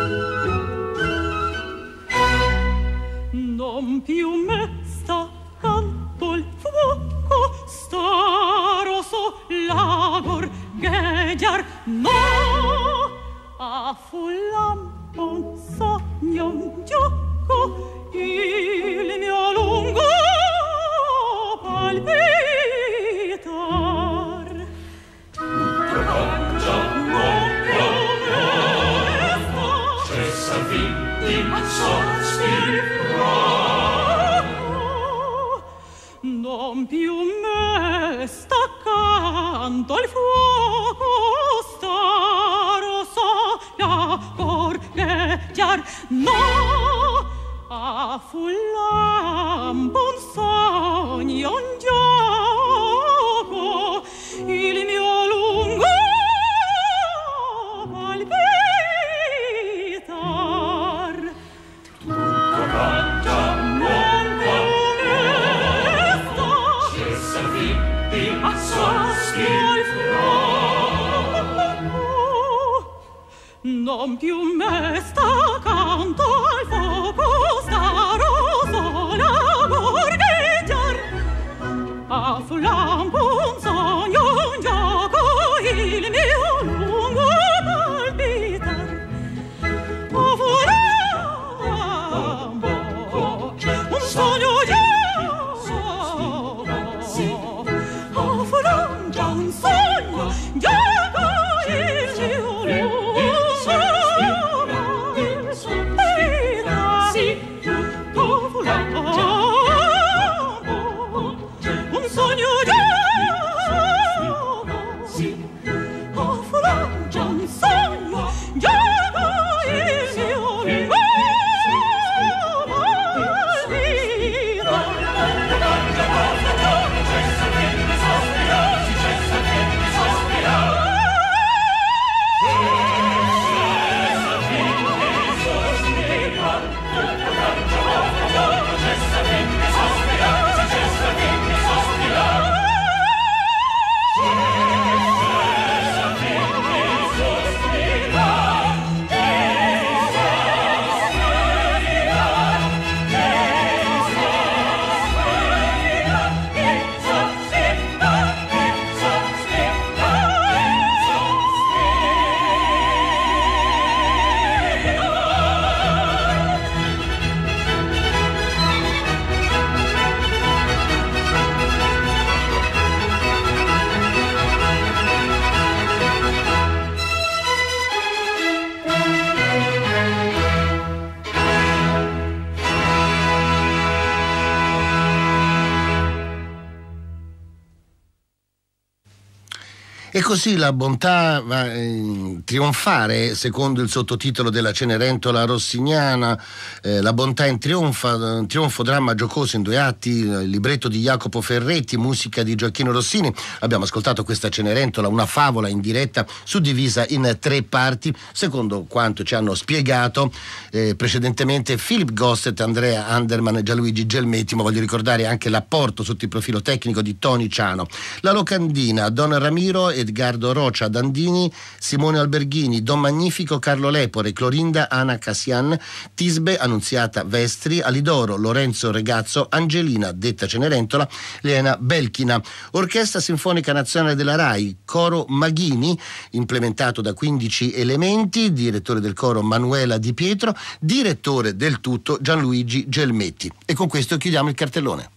Non più me sta canto il fuoco, sta rosso la gorgheggiar, no, a fullampo un sogno, un gioco, il mio lungo palpitar. Trovaggia non più resta, cessa di sospiro. Non più me sta canto il fuoco, sta rossa la gorgheggiar, no, a fullampo un sogno, un gioco, il mio lungo palpitar. Trovaggia non più resta, cessa di sospiro. Non più me sta canto al fuoco, sta rosso la gorgheggiar, a fullampo un sogno, un gioco, il mio lungo palpitar. A fullampo un sogno, un gioco, a fullampo un sogno, un gioco, il mio lungo un sogno E così la bontà va a eh, trionfare, secondo il sottotitolo della Cenerentola rossiniana, eh, La bontà in trionfa, trionfo dramma giocoso in due atti, il libretto di Jacopo Ferretti, musica di Gioacchino Rossini. Abbiamo ascoltato questa Cenerentola, una favola in diretta suddivisa in tre parti, secondo quanto ci hanno spiegato eh, precedentemente Philip Gossett, Andrea Anderman e Gianluigi Gelmetti, ma voglio ricordare anche l'apporto sotto il profilo tecnico di Tony Ciano. La locandina, Don Ramiro, Edgardo Rocia, Dandini, Simone Alberghini, Don Magnifico, Carlo Lepore, Clorinda, Ana Cassian, Tisbe, Annunziata Vestri, Alidoro, Lorenzo Regazzo, Angelina, detta Cenerentola, Lena Belchina. Orchestra Sinfonica Nazionale della RAI, coro Maghini, implementato da quindici elementi, direttore del coro Manuela Di Pietro, direttore del tutto Gianluigi Gelmetti. E con questo chiudiamo il cartellone.